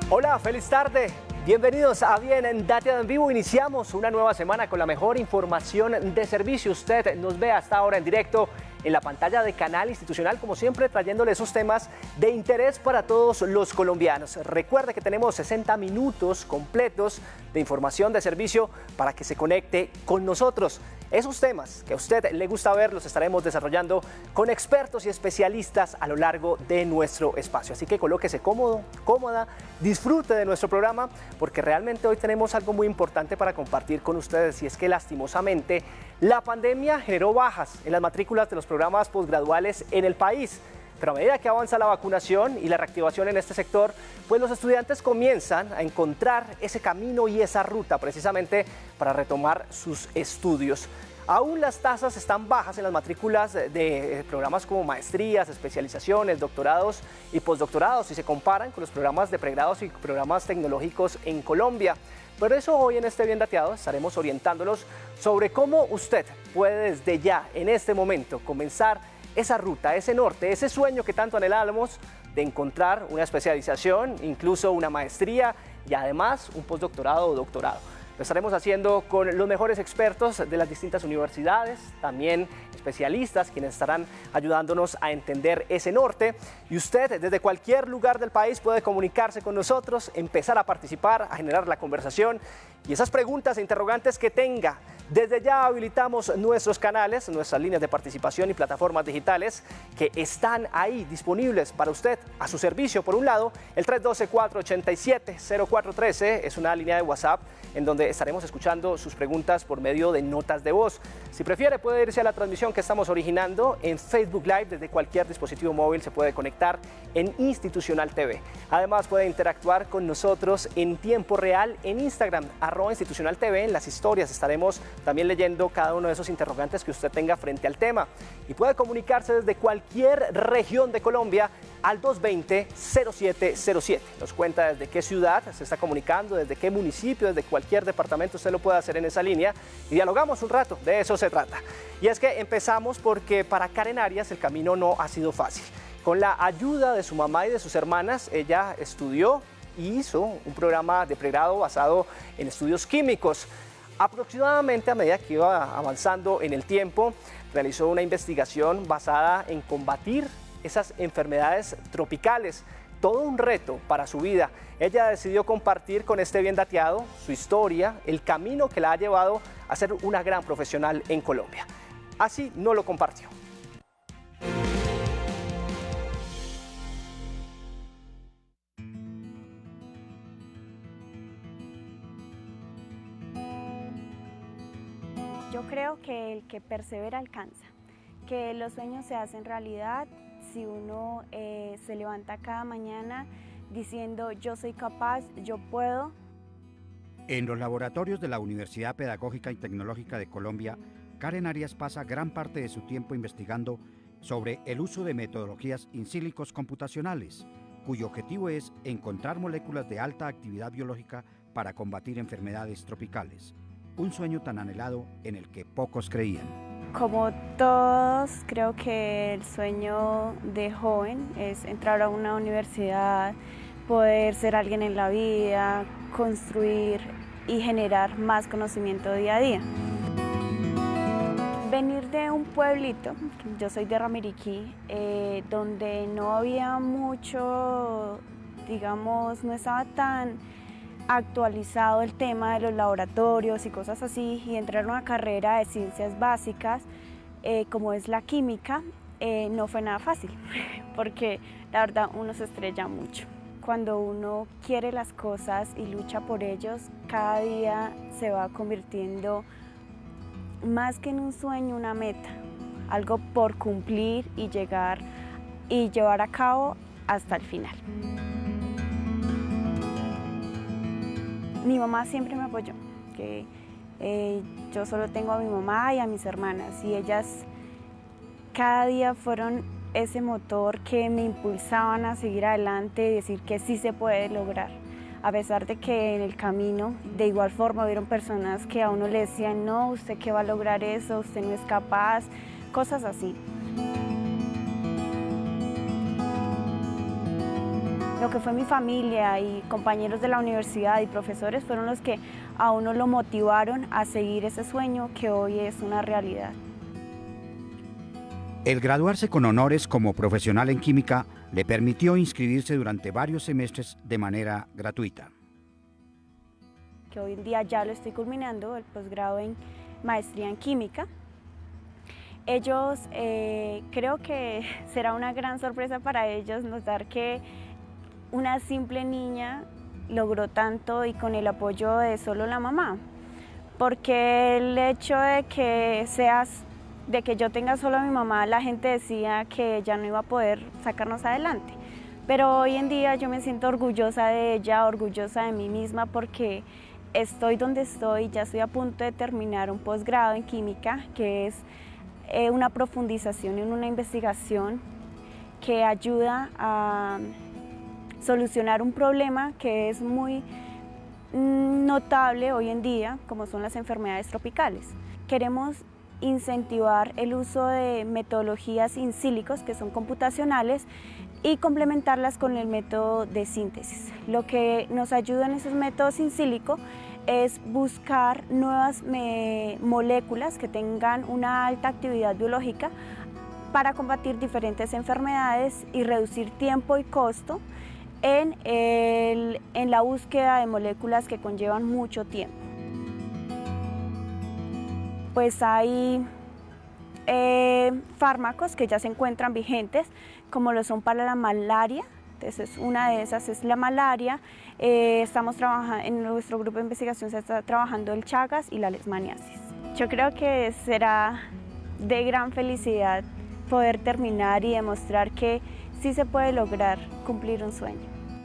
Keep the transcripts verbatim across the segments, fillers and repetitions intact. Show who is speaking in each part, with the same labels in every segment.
Speaker 1: Hola, feliz tarde. Bienvenidos a Bien en Dateado en Vivo. Iniciamos una nueva semana con la mejor información de servicio. Usted nos ve hasta ahora en directo en la pantalla de Canal Institucional, como siempre, trayéndole esos temas de interés para todos los colombianos. Recuerde que tenemos sesenta minutos completos de información de servicio para que se conecte con nosotros. Esos temas que a usted le gusta ver los estaremos desarrollando con expertos y especialistas a lo largo de nuestro espacio. Así que colóquese cómodo, cómoda, disfrute de nuestro programa, porque realmente hoy tenemos algo muy importante para compartir con ustedes, y es que lastimosamente la pandemia generó bajas en las matrículas de los programas posgraduales en el país. Pero a medida que avanza la vacunación y la reactivación en este sector, pues los estudiantes comienzan a encontrar ese camino y esa ruta precisamente para retomar sus estudios. Aún las tasas están bajas en las matrículas de programas como maestrías, especializaciones, doctorados y postdoctorados, si se comparan con los programas de pregrados y programas tecnológicos en Colombia. Por eso hoy en este Bien Dateado estaremos orientándolos sobre cómo usted puede desde ya, en este momento, comenzar esa ruta, ese norte, ese sueño que tanto anhelamos de encontrar una especialización, incluso una maestría y además un postdoctorado o doctorado. Lo estaremos haciendo con los mejores expertos de las distintas universidades, también especialistas quienes estarán ayudándonos a entender ese norte. Y usted desde cualquier lugar del país puede comunicarse con nosotros, empezar a participar, a generar la conversación y esas preguntas e interrogantes que tenga. Desde ya habilitamos nuestros canales, nuestras líneas de participación y plataformas digitales que están ahí disponibles para usted, a su servicio. Por un lado, el tres uno dos, cuatro ocho siete, cero cuatro uno tres es una línea de WhatsApp en donde estaremos escuchando sus preguntas por medio de notas de voz. Si prefiere, puede irse a la transmisión que estamos originando en Facebook Live. Desde cualquier dispositivo móvil se puede conectar en Institucional T V. Además, puede interactuar con nosotros en tiempo real en Instagram, arroba Institucional T V. En las historias estaremos también leyendo cada uno de esos interrogantes que usted tenga frente al tema. Y puede comunicarse desde cualquier región de Colombia al dos dos cero, cero siete cero siete. Nos cuenta desde qué ciudad se está comunicando, desde qué municipio, desde cualquier departamento usted lo puede hacer en esa línea y dialogamos un rato, de eso se trata. Y es que empezamos porque para Karen Arias el camino no ha sido fácil. Con la ayuda de su mamá y de sus hermanas, ella estudió y hizo un programa de pregrado basado en estudios químicos. Aproximadamente a medida que iba avanzando en el tiempo, realizó una investigación basada en combatir esas enfermedades tropicales. Todo un reto para su vida. Ella decidió compartir con este Bien Dateado su historia, el camino que la ha llevado a ser una gran profesional en Colombia. Así no lo compartió.
Speaker 2: Yo creo que el que persevera alcanza, que los sueños se hacen realidad si uno eh, se levanta cada mañana diciendo yo soy capaz, yo puedo.
Speaker 3: En los laboratorios de la Universidad Pedagógica y Tecnológica de Colombia, Karen Arias pasa gran parte de su tiempo investigando sobre el uso de metodologías in silico computacionales, cuyo objetivo es encontrar moléculas de alta actividad biológica para combatir enfermedades tropicales. Un sueño tan anhelado en el que pocos creían.
Speaker 2: Como todos, creo que el sueño de joven es entrar a una universidad, poder ser alguien en la vida, construir y generar más conocimiento día a día. Venir de un pueblito, yo soy de Ramiriquí, eh, donde no había mucho, digamos, no estaba tan actualizado el tema de los laboratorios y cosas así, y entrar a una carrera de ciencias básicas eh, como es la química eh, no fue nada fácil porque la verdad uno se estrella mucho. Cuando uno quiere las cosas y lucha por ellos, cada día se va convirtiendo más que en un sueño, una meta, algo por cumplir y llegar y llevar a cabo hasta el final. Mi mamá siempre me apoyó, que eh, yo solo tengo a mi mamá y a mis hermanas, y ellas cada día fueron ese motor que me impulsaban a seguir adelante y decir que sí se puede lograr. A pesar de que en el camino, de igual forma, hubieron personas que a uno le decían, no, usted qué va a lograr eso, usted no es capaz, cosas así. lo que fue mi familia y compañeros de la universidad y profesores fueron los que a uno lo motivaron a seguir ese sueño que hoy es una realidad.
Speaker 3: El graduarse con honores como profesional en química le permitió inscribirse durante varios semestres de manera gratuita.
Speaker 2: Que hoy en día ya lo estoy culminando, el posgrado en maestría en química. Ellos, eh, creo que será una gran sorpresa para ellos notar que una simple niña logró tanto y con el apoyo de solo la mamá, porque el hecho de que seas, de que yo tenga solo a mi mamá, la gente decía que ella no iba a poder sacarnos adelante, pero hoy en día yo me siento orgullosa de ella, orgullosa de mí misma, porque estoy donde estoy, ya estoy a punto de terminar un posgrado en química, que es eh, una profundización en una investigación que ayuda a solucionar un problema que es muy notable hoy en día, como son las enfermedades tropicales. Queremos incentivar el uso de metodologías in sílico, que son computacionales, y complementarlas con el método de síntesis. Lo que nos ayuda en esos métodos in sílico es buscar nuevas moléculas que tengan una alta actividad biológica para combatir diferentes enfermedades y reducir tiempo y costo en, el, en la búsqueda de moléculas que conllevan mucho tiempo. Pues hay eh, fármacos que ya se encuentran vigentes, como lo son para la malaria. Entonces, una de esas es la malaria. Eh, estamos trabajando, en nuestro grupo de investigación se está trabajando el Chagas y la leishmaniasis. Yo creo que será de gran felicidad poder terminar y demostrar que sí se puede lograr cumplir un sueño.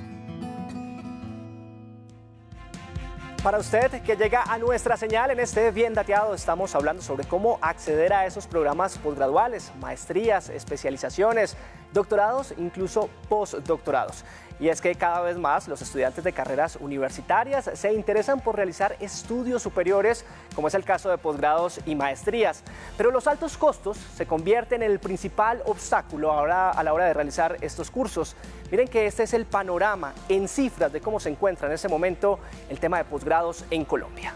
Speaker 1: Para usted que llega a nuestra señal en este Bien Dateado, estamos hablando sobre cómo acceder a esos programas posgraduales, maestrías, especializaciones, doctorados, incluso postdoctorados. Y es que cada vez más los estudiantes de carreras universitarias se interesan por realizar estudios superiores, como es el caso de posgrados y maestrías. Pero los altos costos se convierten en el principal obstáculo ahora a la hora de realizar estos cursos. Miren que este es el panorama en cifras de cómo se encuentra en ese momento el tema de posgrados en Colombia.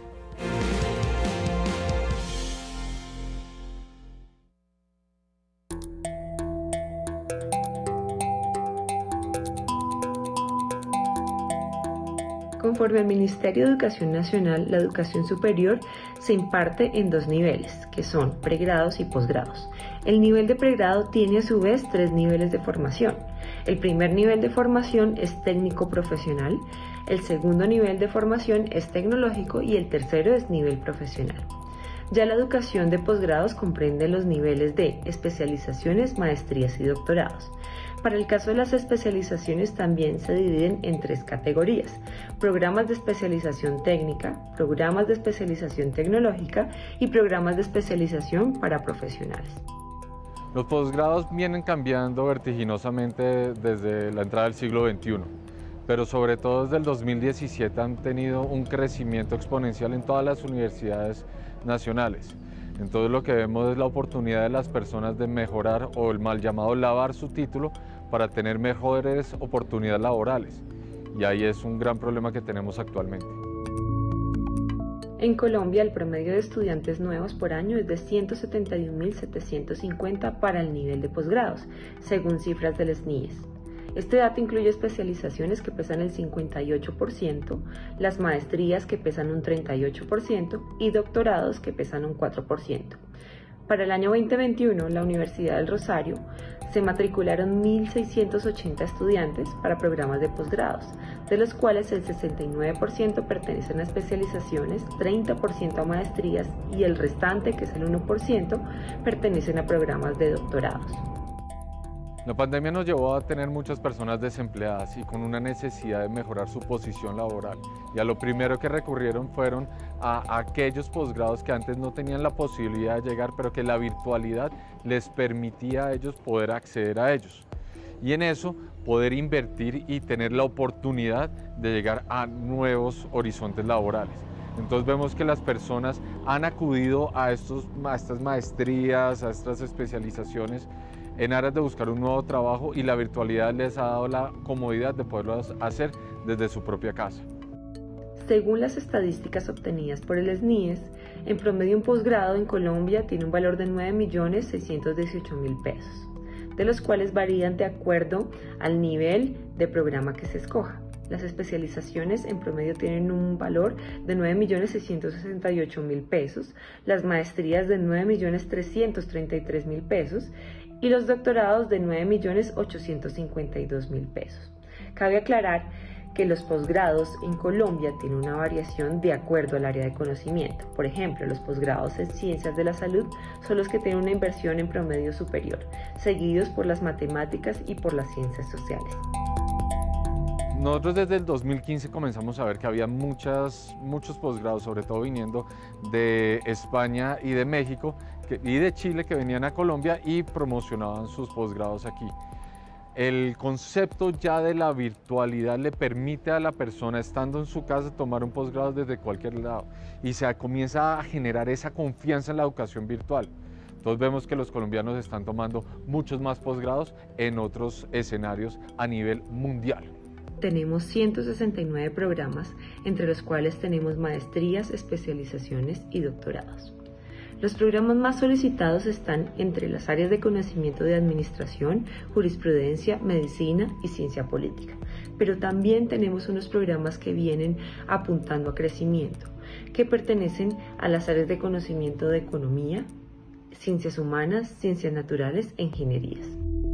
Speaker 4: Conforme al Ministerio de Educación Nacional, la educación superior se imparte en dos niveles, que son pregrados y posgrados. El nivel de pregrado tiene a su vez tres niveles de formación. El primer nivel de formación es técnico profesional, el segundo nivel de formación es tecnológico y el tercero es nivel profesional. Ya la educación de posgrados comprende los niveles de especializaciones, maestrías y doctorados. Para el caso de las especializaciones también se dividen en tres categorías: programas de especialización técnica, programas de especialización tecnológica y programas de especialización para profesionales.
Speaker 5: Los posgrados vienen cambiando vertiginosamente desde la entrada del siglo veintiuno, pero sobre todo desde el dos mil diecisiete han tenido un crecimiento exponencial en todas las universidades nacionales. Entonces lo que vemos es la oportunidad de las personas de mejorar, o el mal llamado lavar su título, para tener mejores oportunidades laborales. Y ahí es un gran problema que tenemos actualmente.
Speaker 4: En Colombia, el promedio de estudiantes nuevos por año es de ciento setenta y un mil setecientos cincuenta para el nivel de posgrados, según cifras del S N I E S. Este dato incluye especializaciones que pesan el cincuenta y ocho por ciento, las maestrías que pesan un treinta y ocho por ciento y doctorados que pesan un cuatro por ciento. Para el año veinte veintiuno, la Universidad del Rosario se matricularon mil seiscientos ochenta estudiantes para programas de posgrados, de los cuales el sesenta y nueve por ciento pertenecen a especializaciones, treinta por ciento a maestrías y el restante, que es el uno por ciento, pertenecen a programas de doctorados.
Speaker 5: La pandemia nos llevó a tener muchas personas desempleadas y con una necesidad de mejorar su posición laboral. Y a lo primero que recurrieron fueron a aquellos posgrados que antes no tenían la posibilidad de llegar, pero que la virtualidad les permitía a ellos poder acceder a ellos. Y en eso poder invertir y tener la oportunidad de llegar a nuevos horizontes laborales. Entonces vemos que las personas han acudido a, estos, a estas maestrías, a estas especializaciones, en aras de buscar un nuevo trabajo, y la virtualidad les ha dado la comodidad de poderlo hacer desde su propia casa.
Speaker 4: Según las estadísticas obtenidas por el S N I E S, en promedio un posgrado en Colombia tiene un valor de nueve millones seiscientos dieciocho mil pesos, de los cuales varían de acuerdo al nivel de programa que se escoja. Las especializaciones en promedio tienen un valor de nueve millones seiscientos sesenta y ocho mil pesos, las maestrías de nueve millones trescientos treinta y tres mil pesos y los doctorados de nueve millones ochocientos cincuenta y dos mil pesos. Cabe aclarar que los posgrados en Colombia tienen una variación de acuerdo al área de conocimiento. Por ejemplo, los posgrados en ciencias de la salud son los que tienen una inversión en promedio superior, seguidos por las matemáticas y por las ciencias sociales.
Speaker 5: Nosotros desde el dos mil quince comenzamos a ver que había muchas, muchos posgrados, sobre todo viniendo de España y de México que, y de Chile, que venían a Colombia y promocionaban sus posgrados aquí. El concepto ya de la virtualidad le permite a la persona, estando en su casa, tomar un posgrado desde cualquier lado, y se comienza a generar esa confianza en la educación virtual. Entonces vemos que los colombianos están tomando muchos más posgrados en otros escenarios a nivel mundial.
Speaker 4: Tenemos ciento sesenta y nueve programas, entre los cuales tenemos maestrías, especializaciones y doctorados. Los programas más solicitados están entre las áreas de conocimiento de administración, jurisprudencia, medicina y ciencia política. Pero también tenemos unos programas que vienen apuntando a crecimiento, que pertenecen a las áreas de conocimiento de economía, ciencias humanas, ciencias naturales e ingenierías.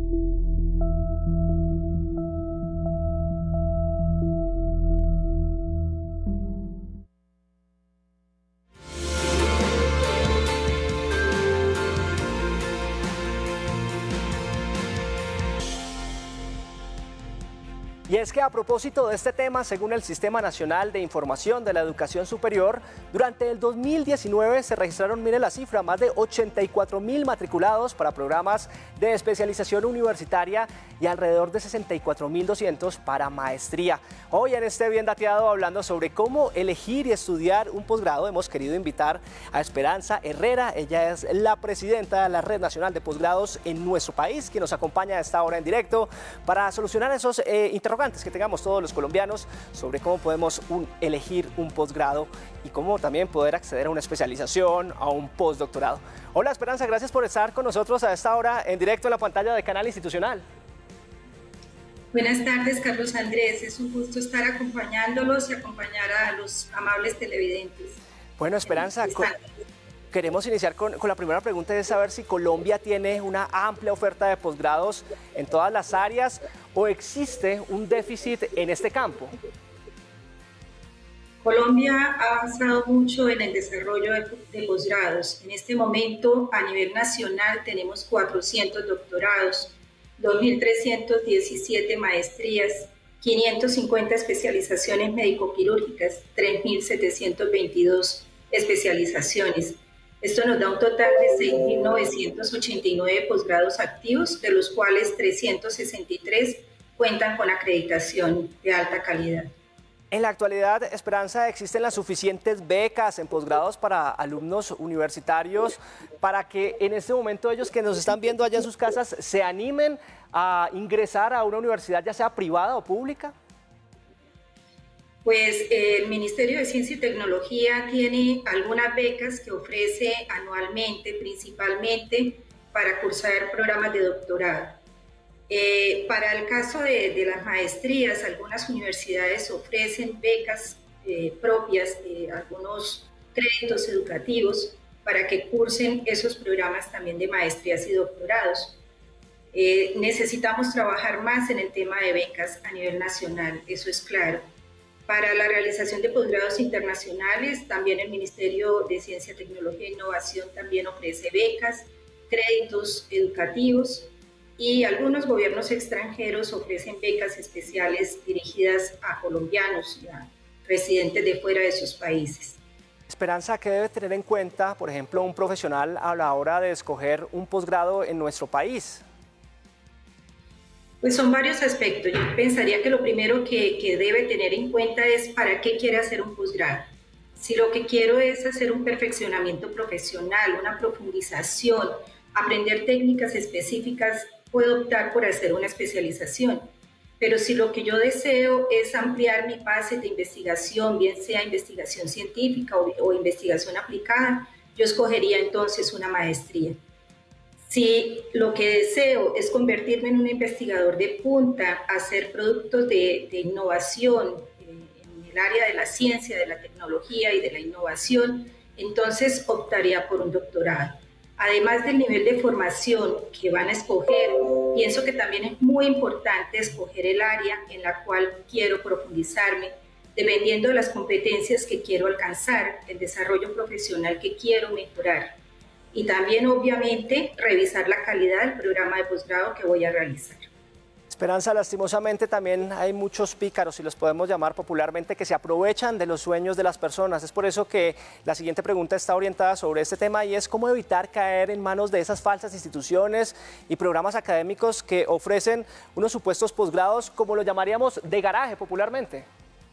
Speaker 1: Y es que a propósito de este tema, según el Sistema Nacional de Información de la Educación Superior, durante el dos mil diecinueve se registraron, mire la cifra, más de ochenta y cuatro mil matriculados para programas de especialización universitaria y alrededor de sesenta y cuatro mil doscientos para maestría. Hoy en este Bien Dateado, hablando sobre cómo elegir y estudiar un posgrado, hemos querido invitar a Esperanza Herrera. Ella es la presidenta de la Red Nacional de Posgrados en nuestro país, que nos acompaña a esta hora en directo para solucionar esos eh, interrogantes que tengamos todos los colombianos sobre cómo podemos un, elegir un posgrado y cómo también poder acceder a una especialización, a un postdoctorado. Hola Esperanza, gracias por estar con nosotros a esta hora en directo en la pantalla de Canal Institucional.
Speaker 6: Buenas tardes, Carlos Andrés. Es un gusto estar acompañándolos y acompañar a los amables televidentes.
Speaker 1: Bueno, Esperanza, con, queremos iniciar con, con la primera pregunta, es saber si Colombia tiene una amplia oferta de posgrados en todas las áreas o existe un déficit en este campo.
Speaker 6: Colombia ha avanzado mucho en el desarrollo de, de posgrados. En este momento, a nivel nacional, tenemos cuatrocientos doctorados, dos mil trescientas diecisiete maestrías, quinientas cincuenta especializaciones médico-quirúrgicas, tres mil setecientos veintidós especializaciones. Esto nos da un total de seis mil novecientos ochenta y nueve posgrados activos, de los cuales trescientos sesenta y tres cuentan con acreditación de alta calidad.
Speaker 1: En la actualidad, Esperanza, ¿existen las suficientes becas en posgrados para alumnos universitarios para que en este momento ellos que nos están viendo allá en sus casas se animen a ingresar a una universidad, ya sea privada o pública?
Speaker 6: Pues el Ministerio de Ciencia y Tecnología tiene algunas becas que ofrece anualmente, principalmente para cursar programas de doctorado. Eh, para el caso de, de las maestrías, algunas universidades ofrecen becas eh, propias de algunos créditos educativos para que cursen esos programas también de maestrías y doctorados. Eh, necesitamos trabajar más en el tema de becas a nivel nacional, eso es claro. Para la realización de posgrados internacionales, también el Ministerio de Ciencia, Tecnología e Innovación también ofrece becas, créditos educativos, y algunos gobiernos extranjeros ofrecen becas especiales dirigidas a colombianos y a residentes de fuera de sus países.
Speaker 1: Esperanza, ¿qué debe tener en cuenta, por ejemplo, un profesional a la hora de escoger un posgrado en nuestro país?
Speaker 6: Pues son varios aspectos. Yo pensaría que lo primero que, que debe tener en cuenta es para qué quiere hacer un posgrado. Si lo que quiero es hacer un perfeccionamiento profesional, una profundización aprender técnicas específicas, puedo optar por hacer una especialización. Pero si lo que yo deseo es ampliar mi base de investigación, bien sea investigación científica o, o investigación aplicada, yo escogería entonces una maestría. Si lo que deseo es convertirme en un investigador de punta, hacer productos de, de innovación eh, en el área de la ciencia, de la tecnología y de la innovación, entonces optaría por un doctorado. Además del nivel de formación que van a escoger, pienso que también es muy importante escoger el área en la cual quiero profundizarme, dependiendo de las competencias que quiero alcanzar, el desarrollo profesional que quiero mejorar. Y también, obviamente, revisar la calidad del programa de posgrado que voy a realizar.
Speaker 1: Esperanza, lastimosamente también hay muchos pícaros, si los podemos llamar popularmente, que se aprovechan de los sueños de las personas. Es por eso que la siguiente pregunta está orientada sobre este tema y es cómo evitar caer en manos de esas falsas instituciones y programas académicos que ofrecen unos supuestos posgrados, como lo llamaríamos, de garaje popularmente.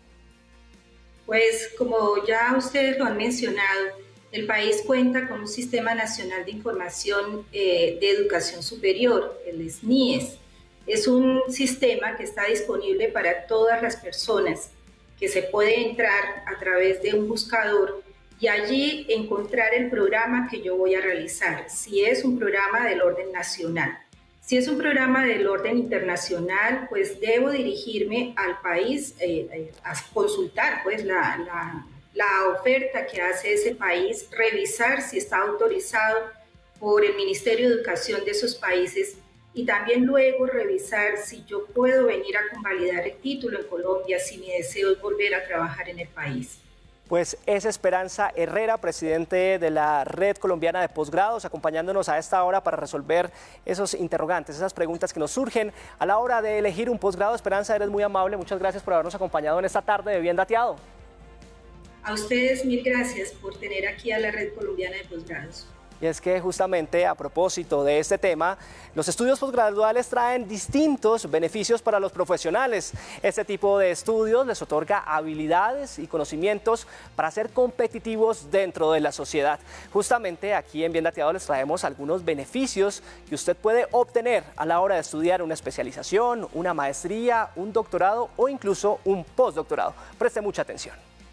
Speaker 6: Pues como ya ustedes lo han mencionado, el país cuenta con un Sistema Nacional de Información eh, de Educación Superior, el S N I E S. Es un sistema que está disponible para todas las personas, que se puede entrar a través de un buscador y allí encontrar el programa que yo voy a realizar, si es un programa del orden nacional. Si es un programa del orden internacional, pues debo dirigirme al país eh, a consultar pues, la, la, la oferta que hace ese país, revisar si está autorizado por el Ministerio de Educación de esos países y también luego revisar si yo puedo venir a convalidar el título en Colombia, si mi deseo es volver a trabajar en el país.
Speaker 1: Pues es Esperanza Herrera, presidente de la Red Colombiana de Posgrados, acompañándonos a esta hora para resolver esos interrogantes, esas preguntas que nos surgen a la hora de elegir un posgrado. Esperanza, eres muy amable, muchas gracias por habernos acompañado en esta tarde de Bien Dateado.
Speaker 6: A ustedes mil gracias por tener aquí a la Red Colombiana de Posgrados.
Speaker 1: Y es que justamente a propósito de este tema, los estudios posgraduales traen distintos beneficios para los profesionales. Este tipo de estudios les otorga habilidades y conocimientos para ser competitivos dentro de la sociedad. Justamente aquí en Bien Dateado les traemos algunos beneficios que usted puede obtener a la hora de estudiar una especialización, una maestría, un doctorado o incluso un postdoctorado. Preste mucha atención.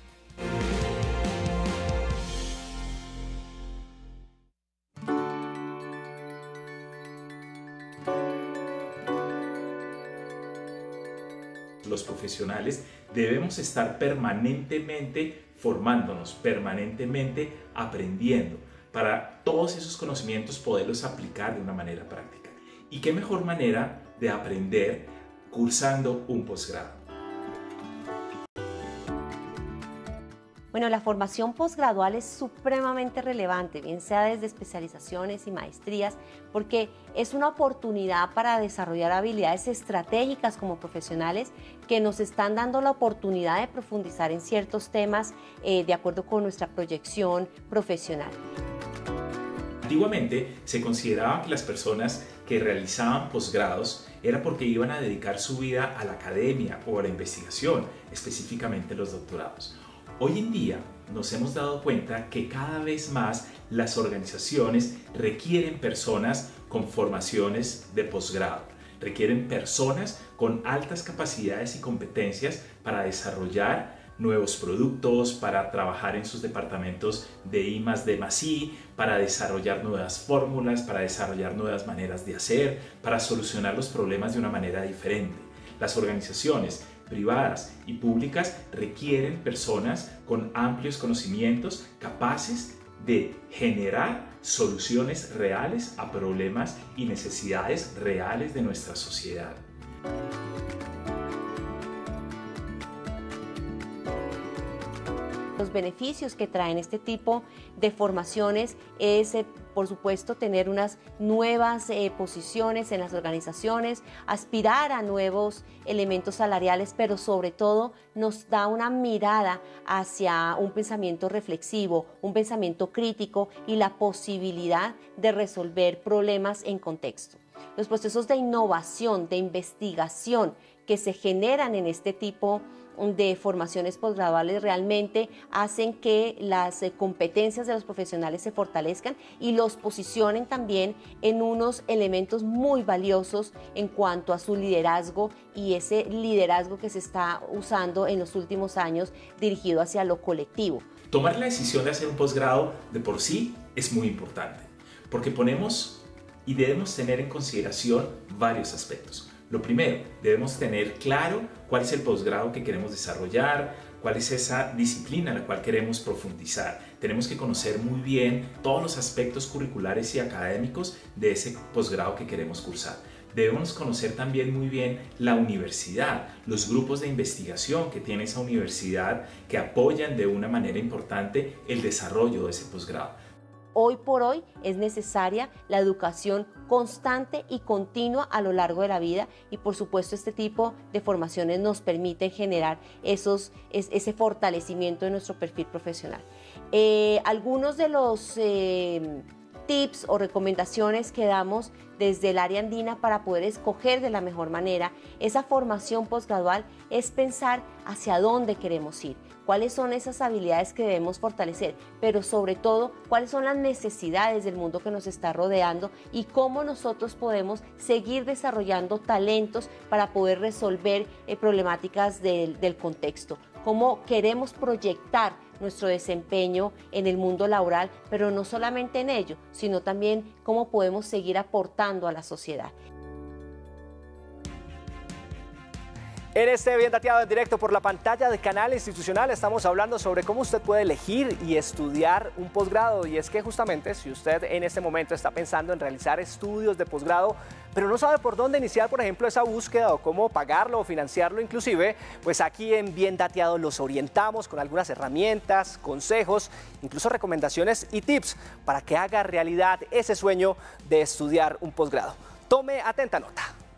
Speaker 7: Los profesionales debemos estar permanentemente formándonos, permanentemente aprendiendo, para todos esos conocimientos poderlos aplicar de una manera práctica. ¿Y qué mejor manera de aprender cursando un posgrado?
Speaker 8: Bueno, la formación posgradual es supremamente relevante, bien sea desde especializaciones y maestrías, porque es una oportunidad para desarrollar habilidades estratégicas como profesionales que nos están dando la oportunidad de profundizar en ciertos temas eh, de acuerdo con nuestra proyección profesional.
Speaker 7: Antiguamente se consideraba que las personas que realizaban posgrados era porque iban a dedicar su vida a la academia o a la investigación, específicamente los doctorados. Hoy en día nos hemos dado cuenta que cada vez más las organizaciones requieren personas con formaciones de posgrado, requieren personas con altas capacidades y competencias para desarrollar nuevos productos, para trabajar en sus departamentos de I más D más I, para desarrollar nuevas fórmulas, para desarrollar nuevas maneras de hacer, para solucionar los problemas de una manera diferente. Las organizaciones privadas y públicas requieren personas con amplios conocimientos capaces de generar soluciones reales a problemas y necesidades reales de nuestra sociedad.
Speaker 8: Los beneficios que traen este tipo de formaciones es, eh, por supuesto, tener unas nuevas eh, posiciones en las organizaciones, aspirar a nuevos elementos salariales, pero sobre todo nos da una mirada hacia un pensamiento reflexivo, un pensamiento crítico y la posibilidad de resolver problemas en contexto. Los procesos de innovación, de investigación que se generan en este tipo de formaciones posgraduales realmente hacen que las eh, competencias de los profesionales se fortalezcan y los posicionen también en unos elementos muy valiosos en cuanto a su liderazgo y ese liderazgo que se está usando en los últimos años dirigido hacia lo colectivo.
Speaker 7: Tomar la decisión de hacer un posgrado de por sí es muy importante, porque ponemos y debemos tener en consideración varios aspectos. Lo primero, debemos tener claro cuál es el posgrado que queremos desarrollar, cuál es esa disciplina en la cual queremos profundizar. Tenemos que conocer muy bien todos los aspectos curriculares y académicos de ese posgrado que queremos cursar. Debemos conocer también muy bien la universidad, los grupos de investigación que tiene esa universidad que apoyan de una manera importante el desarrollo de ese posgrado.
Speaker 8: Hoy por hoy es necesaria la educación constante y continua a lo largo de la vida y por supuesto este tipo de formaciones nos permiten generar esos, es, ese fortalecimiento de nuestro perfil profesional. Eh, algunos de los eh, tips o recomendaciones que damos desde el área andina para poder escoger de la mejor manera esa formación posgradual es pensar hacia dónde queremos ir. Cuáles son esas habilidades que debemos fortalecer, pero sobre todo, cuáles son las necesidades del mundo que nos está rodeando y cómo nosotros podemos seguir desarrollando talentos para poder resolver eh, problemáticas del, del contexto. Cómo queremos proyectar nuestro desempeño en el mundo laboral, pero no solamente en ello, sino también cómo podemos seguir aportando a la sociedad.
Speaker 1: En este Bien Dateado en directo por la pantalla de Canal Institucional estamos hablando sobre cómo usted puede elegir y estudiar un posgrado. Y es que justamente si usted en este momento está pensando en realizar estudios de posgrado, pero no sabe por dónde iniciar, por ejemplo, esa búsqueda o cómo pagarlo o financiarlo inclusive, pues aquí en Bien Dateado los orientamos con algunas herramientas, consejos, incluso recomendaciones y tips para que haga realidad ese sueño de estudiar un posgrado. Tome atenta nota.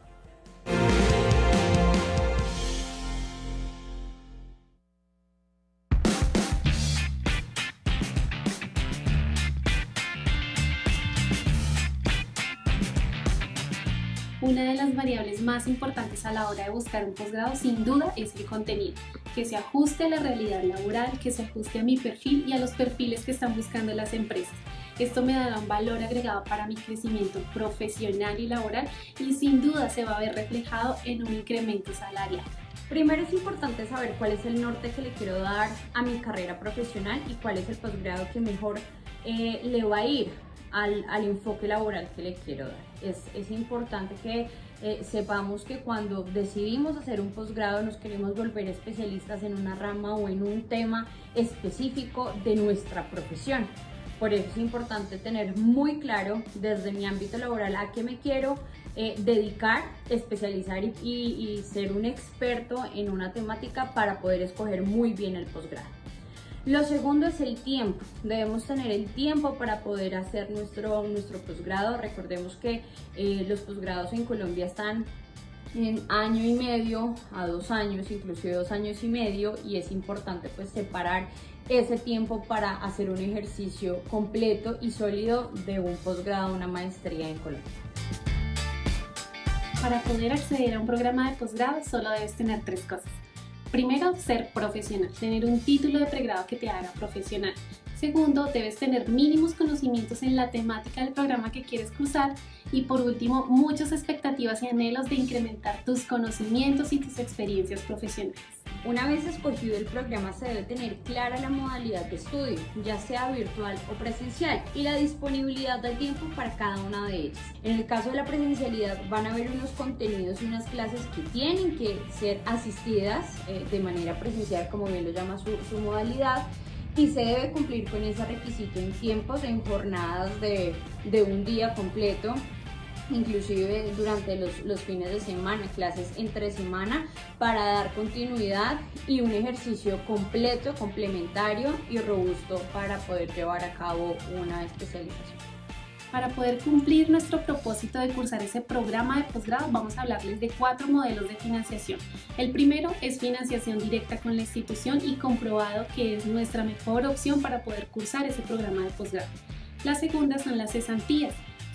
Speaker 9: Una de las variables más importantes a la hora de buscar un posgrado sin duda es el contenido, que se ajuste a la realidad laboral, que se ajuste a mi perfil y a los perfiles que están buscando las empresas. Esto me dará un valor agregado para mi crecimiento profesional y laboral y sin duda se va a ver reflejado en un incremento salarial.
Speaker 10: Primero es importante saber cuál es el norte que le quiero dar a mi carrera profesional y cuál es el posgrado que mejor eh, le va a ir al, al enfoque laboral que le quiero dar. Es, es importante que eh, sepamos que cuando decidimos hacer un posgrado nos queremos volver especialistas en una rama o en un tema específico de nuestra profesión. Por eso es importante tener muy claro desde mi ámbito laboral a qué me quiero eh, dedicar, especializar y, y, y ser un experto en una temática para poder escoger muy bien el posgrado. Lo segundo es el tiempo. Debemos tener el tiempo para poder hacer nuestro, nuestro posgrado. Recordemos que eh, los posgrados en Colombia están en año y medio a dos años, inclusive dos años y medio, y es importante pues separar ese tiempo para hacer un ejercicio completo y sólido de un posgrado, una maestría en Colombia.
Speaker 9: Para poder acceder a un programa de posgrado solo debes tener tres cosas. Primero, ser profesional, tener un título de pregrado que te haga profesional. Segundo, debes tener mínimos conocimientos en la temática del programa que quieres cursar. Y por último, muchas expectativas y anhelos de incrementar tus conocimientos y tus experiencias profesionales.
Speaker 10: Una vez escogido el programa se debe tener clara la modalidad de estudio, ya sea virtual o presencial, y la disponibilidad del tiempo para cada una de ellas. En el caso de la presencialidad van a haber unos contenidos y unas clases que tienen que ser asistidas eh, de manera presencial, como bien lo llama su, su modalidad, y se debe cumplir con ese requisito en tiempos, en jornadas de, de un día completo, inclusive durante los, los fines de semana, clases entre semana, para dar continuidad y un ejercicio completo, complementario y robusto para poder llevar a cabo una especialización.
Speaker 9: Para poder cumplir nuestro propósito de cursar ese programa de posgrado, vamos a hablarles de cuatro modelos de financiación. El primero es financiación directa con la institución y comprobado que es nuestra mejor opción para poder cursar ese programa de posgrado. La segunda son las cesantías,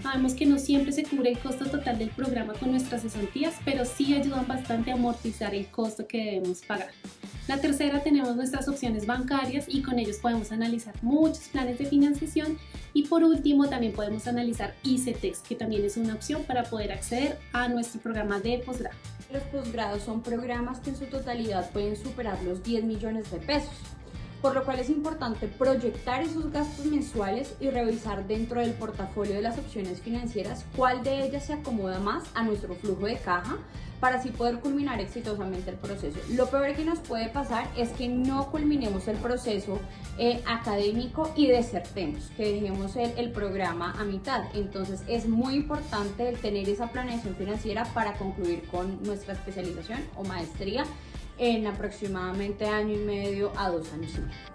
Speaker 9: Sabemos que no siempre se cubre el costo total del programa con nuestras cesantías, pero sí ayudan bastante a amortizar el costo que debemos pagar. La tercera, tenemos nuestras opciones bancarias y con ellos podemos analizar muchos planes de financiación. Y por último, también podemos analizar ICETEX, que también es una opción para poder acceder a nuestro programa de posgrado.
Speaker 10: Los posgrados son programas que en su totalidad pueden superar los diez millones de pesos, por lo cual es importante proyectar esos gastos mensuales y revisar dentro del portafolio de las opciones financieras cuál de ellas se acomoda más a nuestro flujo de caja para así poder culminar exitosamente el proceso. Lo peor que nos puede pasar es que no culminemos el proceso eh, académico y desertemos, que dejemos el, el programa a mitad. Entonces es muy importante el tener esa planeación financiera para concluir con nuestra especialización o maestría en aproximadamente año y medio a dos años y medio.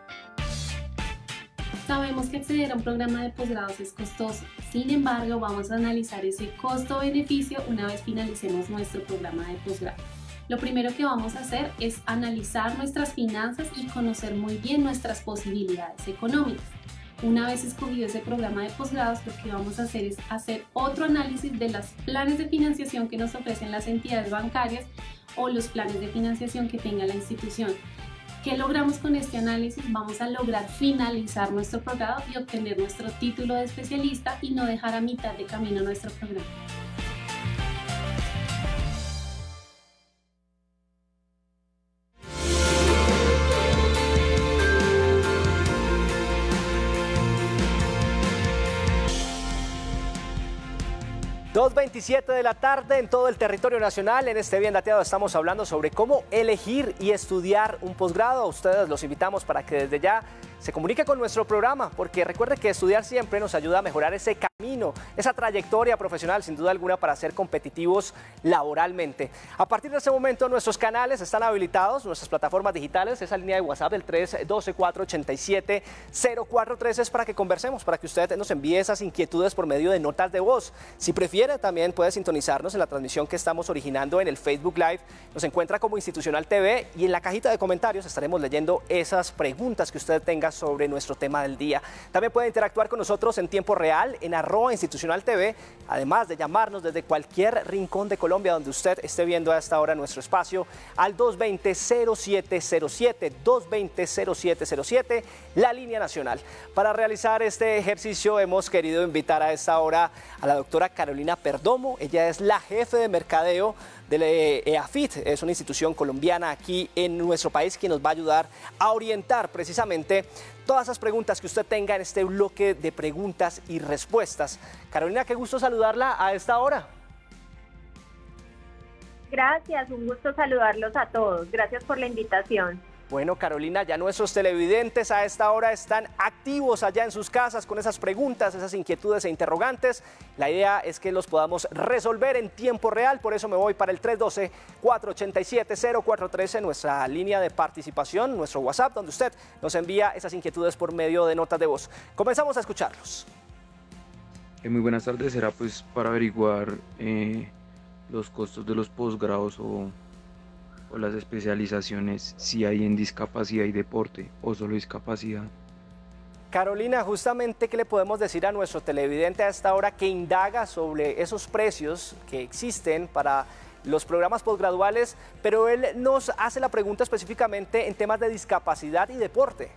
Speaker 9: Sabemos que acceder a un programa de posgrados es costoso, sin embargo vamos a analizar ese costo-beneficio una vez finalicemos nuestro programa de posgrado. Lo primero que vamos a hacer es analizar nuestras finanzas y conocer muy bien nuestras posibilidades económicas. Una vez escogido ese programa de posgrados, lo que vamos a hacer es hacer otro análisis de los planes de financiación que nos ofrecen las entidades bancarias o los planes de financiación que tenga la institución. ¿Qué logramos con este análisis? Vamos a lograr finalizar nuestro programa y obtener nuestro título de especialista y no dejar a mitad de camino nuestro programa.
Speaker 1: dos veintisiete de la tarde en todo el territorio nacional. En este Bien Dateado estamos hablando sobre cómo elegir y estudiar un posgrado. A ustedes los invitamos para que desde ya se comunique con nuestro programa, porque recuerde que estudiar siempre nos ayuda a mejorar ese camino, esa trayectoria profesional, sin duda alguna, para ser competitivos laboralmente. A partir de este momento, nuestros canales están habilitados, nuestras plataformas digitales, esa línea de WhatsApp del tres doce, cuatro ochenta y siete, cero cuatro trece es para que conversemos, para que usted nos envíe esas inquietudes por medio de notas de voz. Si prefiere, también puede sintonizarnos en la transmisión que estamos originando en el Facebook Live. Nos encuentra como Institucional T V y en la cajita de comentarios estaremos leyendo esas preguntas que usted tenga sobre nuestro tema del día. También puede interactuar con nosotros en tiempo real en arroba Institucional T V, además de llamarnos desde cualquier rincón de Colombia donde usted esté viendo a esta hora nuestro espacio al dos veinte, cero siete cero siete, dos veinte, cero siete cero siete, la línea nacional. Para realizar este ejercicio hemos querido invitar a esta hora a la doctora Carolina Perdomo. Ella es la jefe de mercadeo del E A F I T, es una institución colombiana aquí en nuestro país que nos va a ayudar a orientar precisamente todas esas preguntas que usted tenga en este bloque de preguntas y respuestas. Carolina, qué gusto saludarla a esta hora.
Speaker 11: Gracias, un gusto saludarlos a todos. Gracias por la invitación.
Speaker 1: Bueno, Carolina, ya nuestros televidentes a esta hora están activos allá en sus casas con esas preguntas, esas inquietudes e interrogantes. La idea es que los podamos resolver en tiempo real, por eso me voy para el tres doce, cuatro ochenta y siete, cero cuatro trece, nuestra línea de participación, nuestro WhatsApp, donde usted nos envía esas inquietudes por medio de notas de voz. Comenzamos a escucharlos.
Speaker 12: Eh, muy buenas tardes, será pues para averiguar eh, los costos de los posgrados o... o las especializaciones, si hay en discapacidad y deporte o solo discapacidad.
Speaker 1: Carolina, justamente, ¿qué le podemos decir a nuestro televidente a esta hora que indaga sobre esos precios que existen para los programas posgraduales, pero él nos hace la pregunta específicamente en temas de discapacidad y deporte?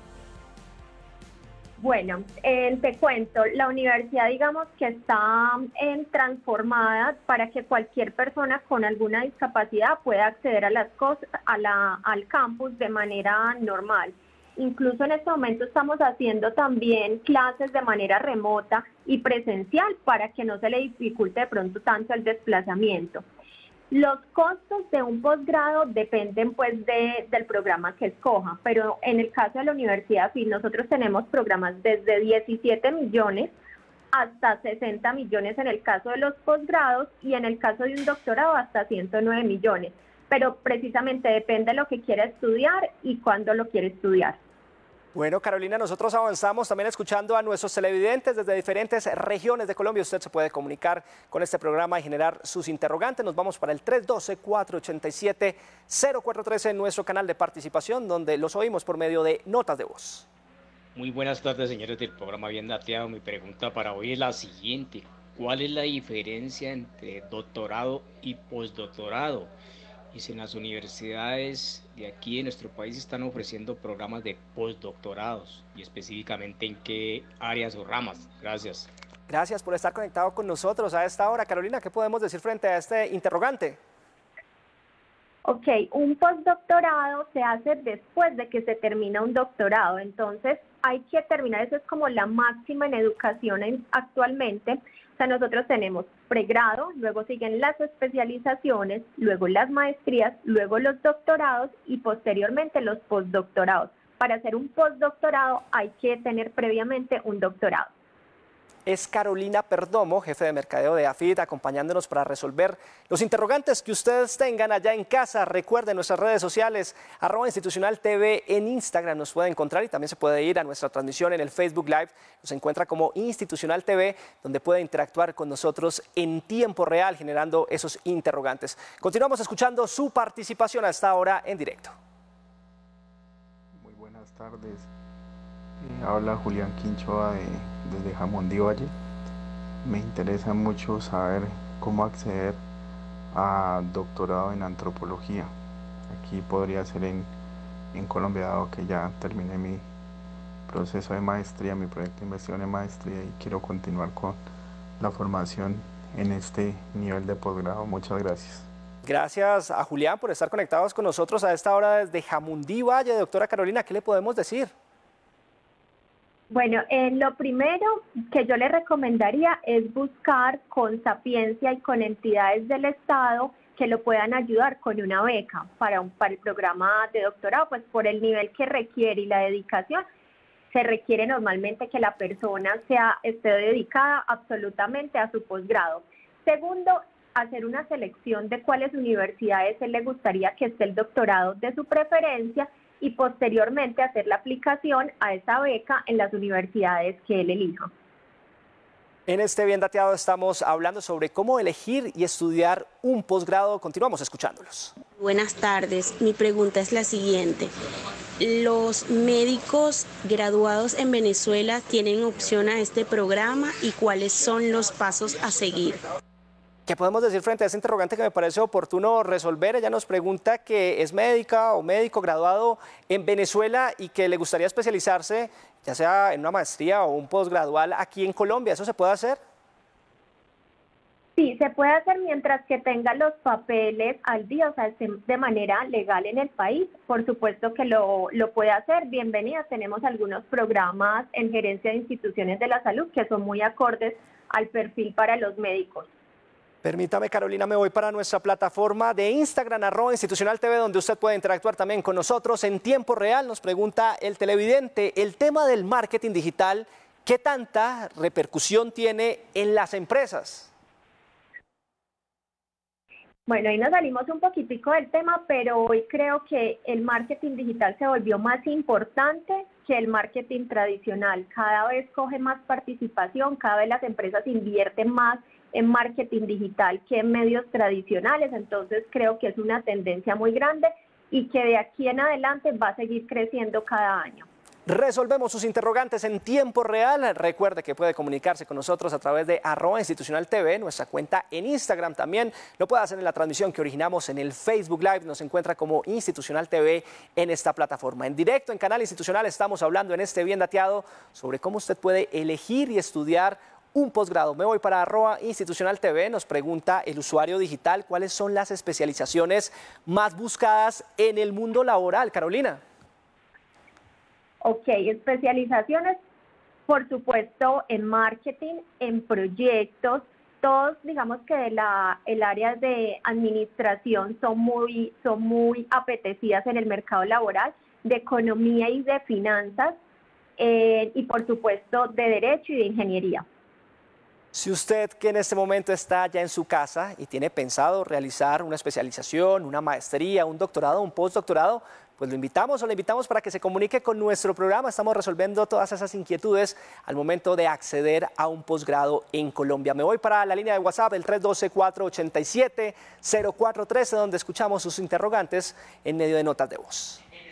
Speaker 11: Bueno, eh, te cuento, la universidad digamos que está eh, transformada para que cualquier persona con alguna discapacidad pueda acceder a las cosas, a la, al campus de manera normal. Incluso en este momento estamos haciendo también clases de manera remota y presencial para que no se le dificulte de pronto tanto el desplazamiento. Los costos de un posgrado dependen pues de, del programa que escoja, pero en el caso de la Universidad F I T nosotros tenemos programas desde diecisiete millones hasta sesenta millones en el caso de los posgrados y en el caso de un doctorado hasta ciento nueve millones, pero precisamente depende de lo que quiera estudiar y cuándo lo quiere estudiar.
Speaker 1: Bueno, Carolina, nosotros avanzamos también escuchando a nuestros televidentes desde diferentes regiones de Colombia. Usted se puede comunicar con este programa y generar sus interrogantes. Nos vamos para el tres doce, cuatro ochenta y siete, cero cuatro trece en nuestro canal de participación, donde los oímos por medio de notas de voz.
Speaker 13: Muy buenas tardes, señores del programa Bien Dateado. Mi pregunta para hoy es la siguiente. ¿Cuál es la diferencia entre doctorado y postdoctorado? Y si en las universidades de aquí de nuestro país están ofreciendo programas de postdoctorados y específicamente en qué áreas o ramas. Gracias.
Speaker 1: Gracias por estar conectado con nosotros a esta hora. Carolina, ¿qué podemos decir frente a este interrogante?
Speaker 11: Ok, un postdoctorado se hace después de que se termina un doctorado, entonces hay que terminar, eso es como la máxima en educación en, actualmente. O sea, nosotros tenemos pregrado, luego siguen las especializaciones, luego las maestrías, luego los doctorados y posteriormente los postdoctorados. Para hacer un postdoctorado hay que tener previamente un doctorado.
Speaker 1: Es Carolina Perdomo, jefe de mercadeo de AFIT, acompañándonos para resolver los interrogantes que ustedes tengan allá en casa. Recuerden nuestras redes sociales, arroba institucional T V en Instagram nos puede encontrar y también se puede ir a nuestra transmisión en el Facebook Live. Nos encuentra como Institucional T V, donde puede interactuar con nosotros en tiempo real, generando esos interrogantes. Continuamos escuchando su participación a esta hora en directo.
Speaker 14: Muy buenas tardes. Eh, habla Julián Quinchoa de, desde Jamundí Valle. Me interesa mucho saber cómo acceder a doctorado en antropología. Aquí podría ser en, en Colombia, dado que ya terminé mi proceso de maestría, mi proyecto de investigación de maestría y quiero continuar con la formación en este nivel de posgrado. Muchas gracias.
Speaker 1: Gracias a Julián por estar conectados con nosotros a esta hora desde Jamundí Valle. Doctora Carolina, ¿qué le podemos decir?
Speaker 11: Bueno, eh, lo primero que yo le recomendaría es buscar con sapiencia y con entidades del Estado que lo puedan ayudar con una beca para, un, para el programa de doctorado, pues por el nivel que requiere y la dedicación, se requiere normalmente que la persona sea, esté dedicada absolutamente a su posgrado. Segundo, hacer una selección de cuáles universidades él le gustaría que esté el doctorado de su preferencia y posteriormente hacer la aplicación a esa beca en las universidades que él elija.
Speaker 1: En este Bien Dateado estamos hablando sobre cómo elegir y estudiar un posgrado. Continuamos escuchándolos.
Speaker 15: Buenas tardes. Mi pregunta es la siguiente. ¿Los médicos graduados en Venezuela tienen opción a este programa y cuáles son los pasos a seguir?
Speaker 1: ¿Qué podemos decir frente a ese interrogante que me parece oportuno resolver? Ella nos pregunta que es médica o médico graduado en Venezuela y que le gustaría especializarse, ya sea en una maestría o un posgradual aquí en Colombia. ¿Eso se puede hacer?
Speaker 11: Sí, se puede hacer mientras que tenga los papeles al día, o sea, de manera legal en el país. Por supuesto que lo, lo puede hacer. Bienvenida. Tenemos algunos programas en gerencia de instituciones de la salud que son muy acordes al perfil para los médicos.
Speaker 1: Permítame, Carolina, me voy para nuestra plataforma de Instagram, arroba institucional T V, donde usted puede interactuar también con nosotros en tiempo real. Nos pregunta el televidente, el tema del marketing digital, ¿qué tanta repercusión tiene en las empresas?
Speaker 11: Bueno, ahí nos salimos un poquitico del tema, pero hoy creo que el marketing digital se volvió más importante que el marketing tradicional. Cada vez coge más participación, cada vez las empresas invierten más en marketing digital que en medios tradicionales, entonces creo que es una tendencia muy grande y que de aquí en adelante va a seguir creciendo cada año.
Speaker 1: Resolvemos sus interrogantes en tiempo real. Recuerde que puede comunicarse con nosotros a través de arroba institucional T V, nuestra cuenta en Instagram también. Lo puede hacer en la transmisión que originamos en el Facebook Live. Nos encuentra como Institucional T V en esta plataforma. En directo en Canal Institucional estamos hablando en este Bien Dateado sobre cómo usted puede elegir y estudiar un posgrado. Me voy para arroba institucional T V, nos pregunta el usuario digital cuáles son las especializaciones más buscadas en el mundo laboral. Carolina.
Speaker 11: Ok, especializaciones, por supuesto, en marketing, en proyectos, todos, digamos que de la, el área de administración son muy, son muy apetecidas en el mercado laboral, de economía y de finanzas, eh, y por supuesto de derecho y de ingeniería.
Speaker 1: Si usted que en este momento está ya en su casa y tiene pensado realizar una especialización, una maestría, un doctorado, un postdoctorado, pues lo invitamos o le invitamos para que se comunique con nuestro programa. Estamos resolviendo todas esas inquietudes al momento de acceder a un posgrado en Colombia. Me voy para la línea de WhatsApp, el tres uno dos, cuatro ocho siete, cero cuatro uno tres, donde escuchamos sus interrogantes en medio de notas de voz.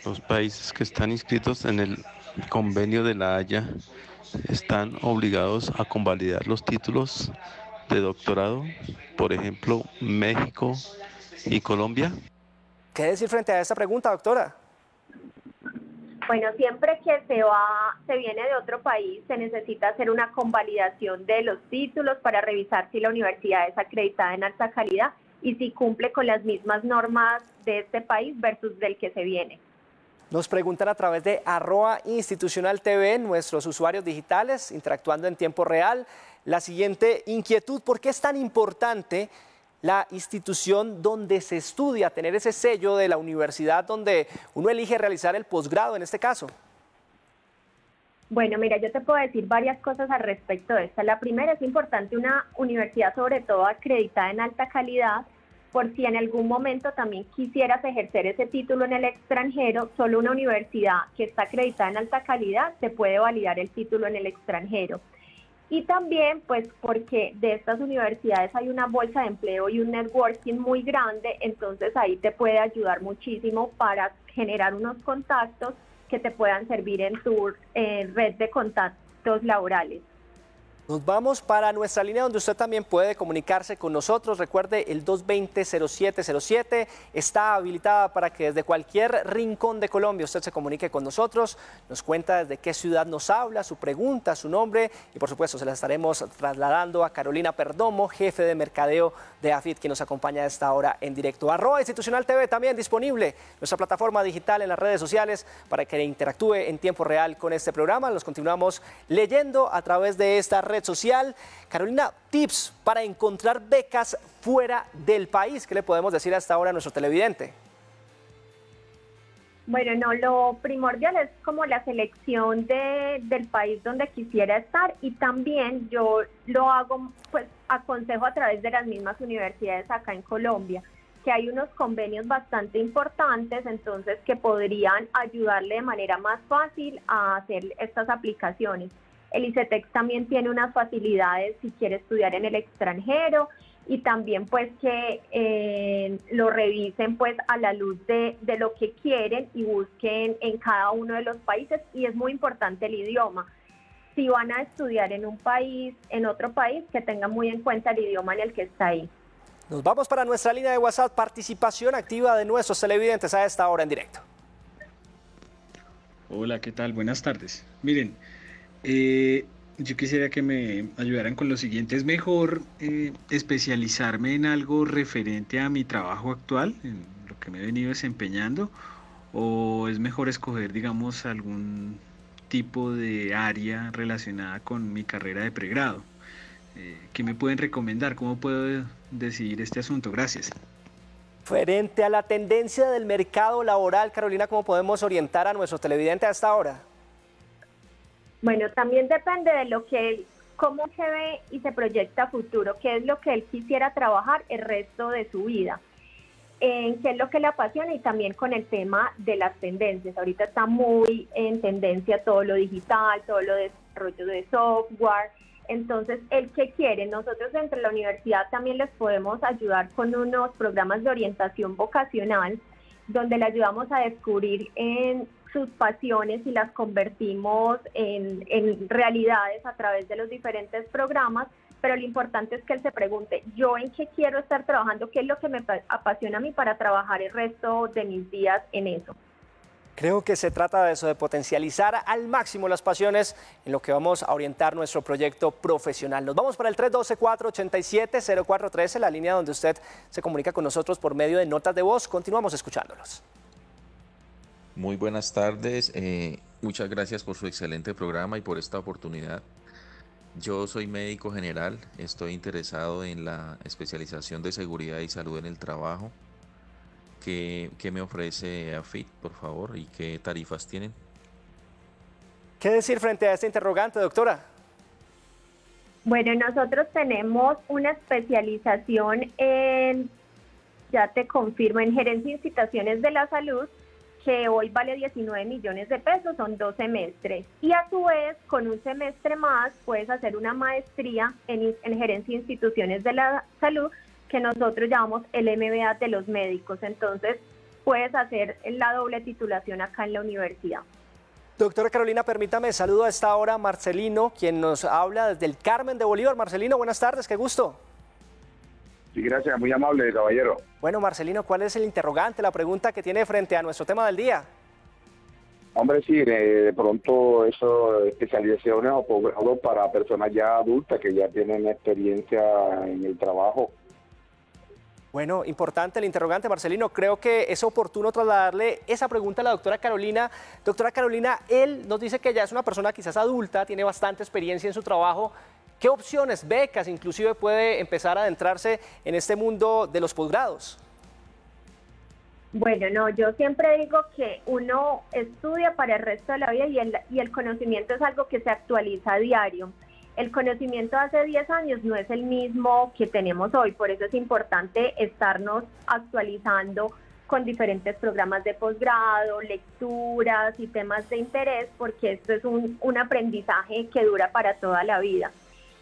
Speaker 16: los países que están inscritos en el convenio de La Haya están obligados a convalidar los títulos de doctorado, por ejemplo, México y Colombia?
Speaker 1: ¿Qué decir frente a esta pregunta, doctora?
Speaker 11: Bueno, siempre que se va, se viene de otro país, se necesita hacer una convalidación de los títulos para revisar si la universidad es acreditada en alta calidad y si cumple con las mismas normas de este país versus del que se viene.
Speaker 1: Nos preguntan a través de arroba institucional T V, nuestros usuarios digitales, interactuando en tiempo real. La siguiente inquietud: ¿por qué es tan importante la institución donde se estudia, tener ese sello de la universidad donde uno elige realizar el posgrado en este caso?
Speaker 11: Bueno, mira, yo te puedo decir varias cosas al respecto de esta. La primera, es importante una universidad sobre todo acreditada en alta calidad, por si en algún momento también quisieras ejercer ese título en el extranjero, solo una universidad que está acreditada en alta calidad te puede validar el título en el extranjero. Y también, pues, porque de estas universidades hay una bolsa de empleo y un networking muy grande, entonces ahí te puede ayudar muchísimo para generar unos contactos que te puedan servir en tu eh, red de contactos laborales.
Speaker 1: Nos vamos para nuestra línea donde usted también puede comunicarse con nosotros. Recuerde, el dos dos cero, cero siete cero siete está habilitada para que desde cualquier rincón de Colombia usted se comunique con nosotros, nos cuenta desde qué ciudad nos habla, su pregunta, su nombre, y por supuesto se la estaremos trasladando a Carolina Perdomo, jefe de mercadeo de AFIT, que nos acompaña a esta hora en directo. Arroba Institucional T V también disponible, nuestra plataforma digital en las redes sociales para que interactúe en tiempo real con este programa. Los continuamos leyendo a través de esta red social. Carolina, tips para encontrar becas fuera del país. ¿Qué le podemos decir hasta ahora a nuestro televidente?
Speaker 11: Bueno, no, lo primordial es como la selección de, del país donde quisiera estar, y también yo lo hago, pues aconsejo a través de las mismas universidades acá en Colombia, que hay unos convenios bastante importantes, entonces que podrían ayudarle de manera más fácil a hacer estas aplicaciones. El ICETEX también tiene unas facilidades si quiere estudiar en el extranjero, y también pues que eh, lo revisen pues a la luz de, de lo que quieren y busquen en cada uno de los países. Y es muy importante el idioma. Si van a estudiar en un país, en otro país, que tengan muy en cuenta el idioma en el que está ahí.
Speaker 1: Nos vamos para nuestra línea de WhatsApp, participación activa de nuestros televidentes a esta hora en directo.
Speaker 17: Hola, ¿qué tal? Buenas tardes. Miren, Eh, yo quisiera que me ayudaran con lo siguiente. ¿Es mejor eh, especializarme en algo referente a mi trabajo actual, en lo que me he venido desempeñando, o es mejor escoger, digamos, algún tipo de área relacionada con mi carrera de pregrado? Eh, ¿qué me pueden recomendar? ¿Cómo puedo decidir este asunto? Gracias.
Speaker 1: Frente a la tendencia del mercado laboral, Carolina, ¿cómo podemos orientar a nuestros televidentes a esta hora?
Speaker 11: Bueno, también depende de lo que él, cómo se ve y se proyecta a futuro, qué es lo que él quisiera trabajar el resto de su vida, en qué es lo que le apasiona, y también con el tema de las tendencias. Ahorita está muy en tendencia todo lo digital, todo lo de desarrollo de software. Entonces, el que quiere, nosotros dentro de la universidad también les podemos ayudar con unos programas de orientación vocacional, donde le ayudamos a descubrir en sus pasiones y las convertimos en, en realidades a través de los diferentes programas. Pero lo importante es que él se pregunte, ¿yo en qué quiero estar trabajando? ¿Qué es lo que me apasiona a mí para trabajar el resto de mis días en eso?
Speaker 1: Creo que se trata de eso, de potencializar al máximo las pasiones en lo que vamos a orientar nuestro proyecto profesional. Nos vamos para el tres uno dos, cuatro ocho siete, cero cuatro uno tres, la línea donde usted se comunica con nosotros por medio de notas de voz. Continuamos escuchándolos.
Speaker 18: Muy buenas tardes, eh, muchas gracias por su excelente programa y por esta oportunidad. Yo soy médico general, estoy interesado en la especialización de seguridad y salud en el trabajo. ¿Qué, qué me ofrece AFIT, por favor, y qué tarifas tienen?
Speaker 1: ¿Qué decir frente a esta interrogante, doctora?
Speaker 11: Bueno, nosotros tenemos una especialización en, ya te confirmo, en gerencia e instituciones de la salud, que hoy vale diecinueve millones de pesos, son dos semestres. Y a su vez, con un semestre más, puedes hacer una maestría en, en gerencia e instituciones de la salud, que nosotros llamamos el M B A de los médicos. Entonces, puedes hacer la doble titulación acá en la universidad.
Speaker 1: Doctora Carolina, permítame, saludo a esta hora a Marcelino, quien nos habla desde el Carmen de Bolívar. Marcelino, buenas tardes, qué gusto.
Speaker 19: Sí, gracias, muy amable, caballero.
Speaker 1: Bueno, Marcelino, ¿cuál es el interrogante, la pregunta que tiene frente a nuestro tema del día?
Speaker 19: Hombre, sí, de, de pronto eso, especializaciones o posgrado para personas ya adultas que ya tienen experiencia en el trabajo.
Speaker 1: Bueno, importante el interrogante, Marcelino. Creo que es oportuno trasladarle esa pregunta a la doctora Carolina. Doctora Carolina, él nos dice que ya es una persona quizás adulta, tiene bastante experiencia en su trabajo. ¿Qué opciones, becas, inclusive puede empezar a adentrarse en este mundo de los posgrados?
Speaker 11: Bueno, no, yo siempre digo que uno estudia para el resto de la vida y el, y el conocimiento es algo que se actualiza a diario. El conocimiento de hace diez años no es el mismo que tenemos hoy, por eso es importante estarnos actualizando con diferentes programas de posgrado, lecturas y temas de interés, porque esto es un, un aprendizaje que dura para toda la vida.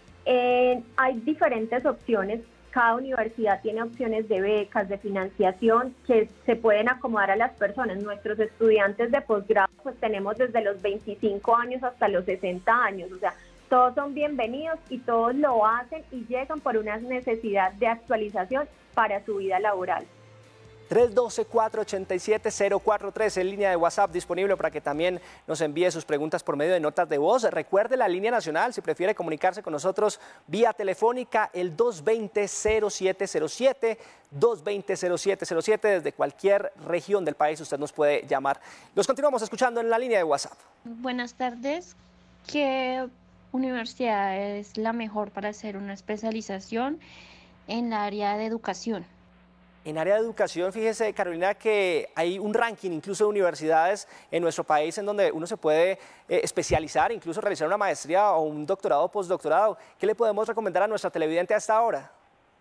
Speaker 11: Eh, hay diferentes opciones, cada universidad tiene opciones de becas, de financiación que se pueden acomodar a las personas. Nuestros estudiantes de posgrado pues tenemos desde los veinticinco años hasta los sesenta años, o sea, todos son bienvenidos y todos lo hacen y llegan por una necesidad de actualización para su vida laboral.
Speaker 1: tres uno dos, cuatro ocho siete, cero cuatro tres, en línea de WhatsApp disponible para que también nos envíe sus preguntas por medio de notas de voz. Recuerde la línea nacional, si prefiere comunicarse con nosotros vía telefónica, el dos dos cero, cero siete cero siete, dos dos cero, cero siete cero siete, desde cualquier región del país usted nos puede llamar. Los continuamos escuchando en la línea de WhatsApp.
Speaker 20: Buenas tardes. ¿Qué universidad es la mejor para hacer una especialización en el área de educación?
Speaker 1: En área de educación, fíjese, Carolina, que hay un ranking incluso de universidades en nuestro país en donde uno se puede eh, especializar, incluso realizar una maestría o un doctorado o postdoctorado. ¿Qué le podemos recomendar a nuestra televidente hasta ahora?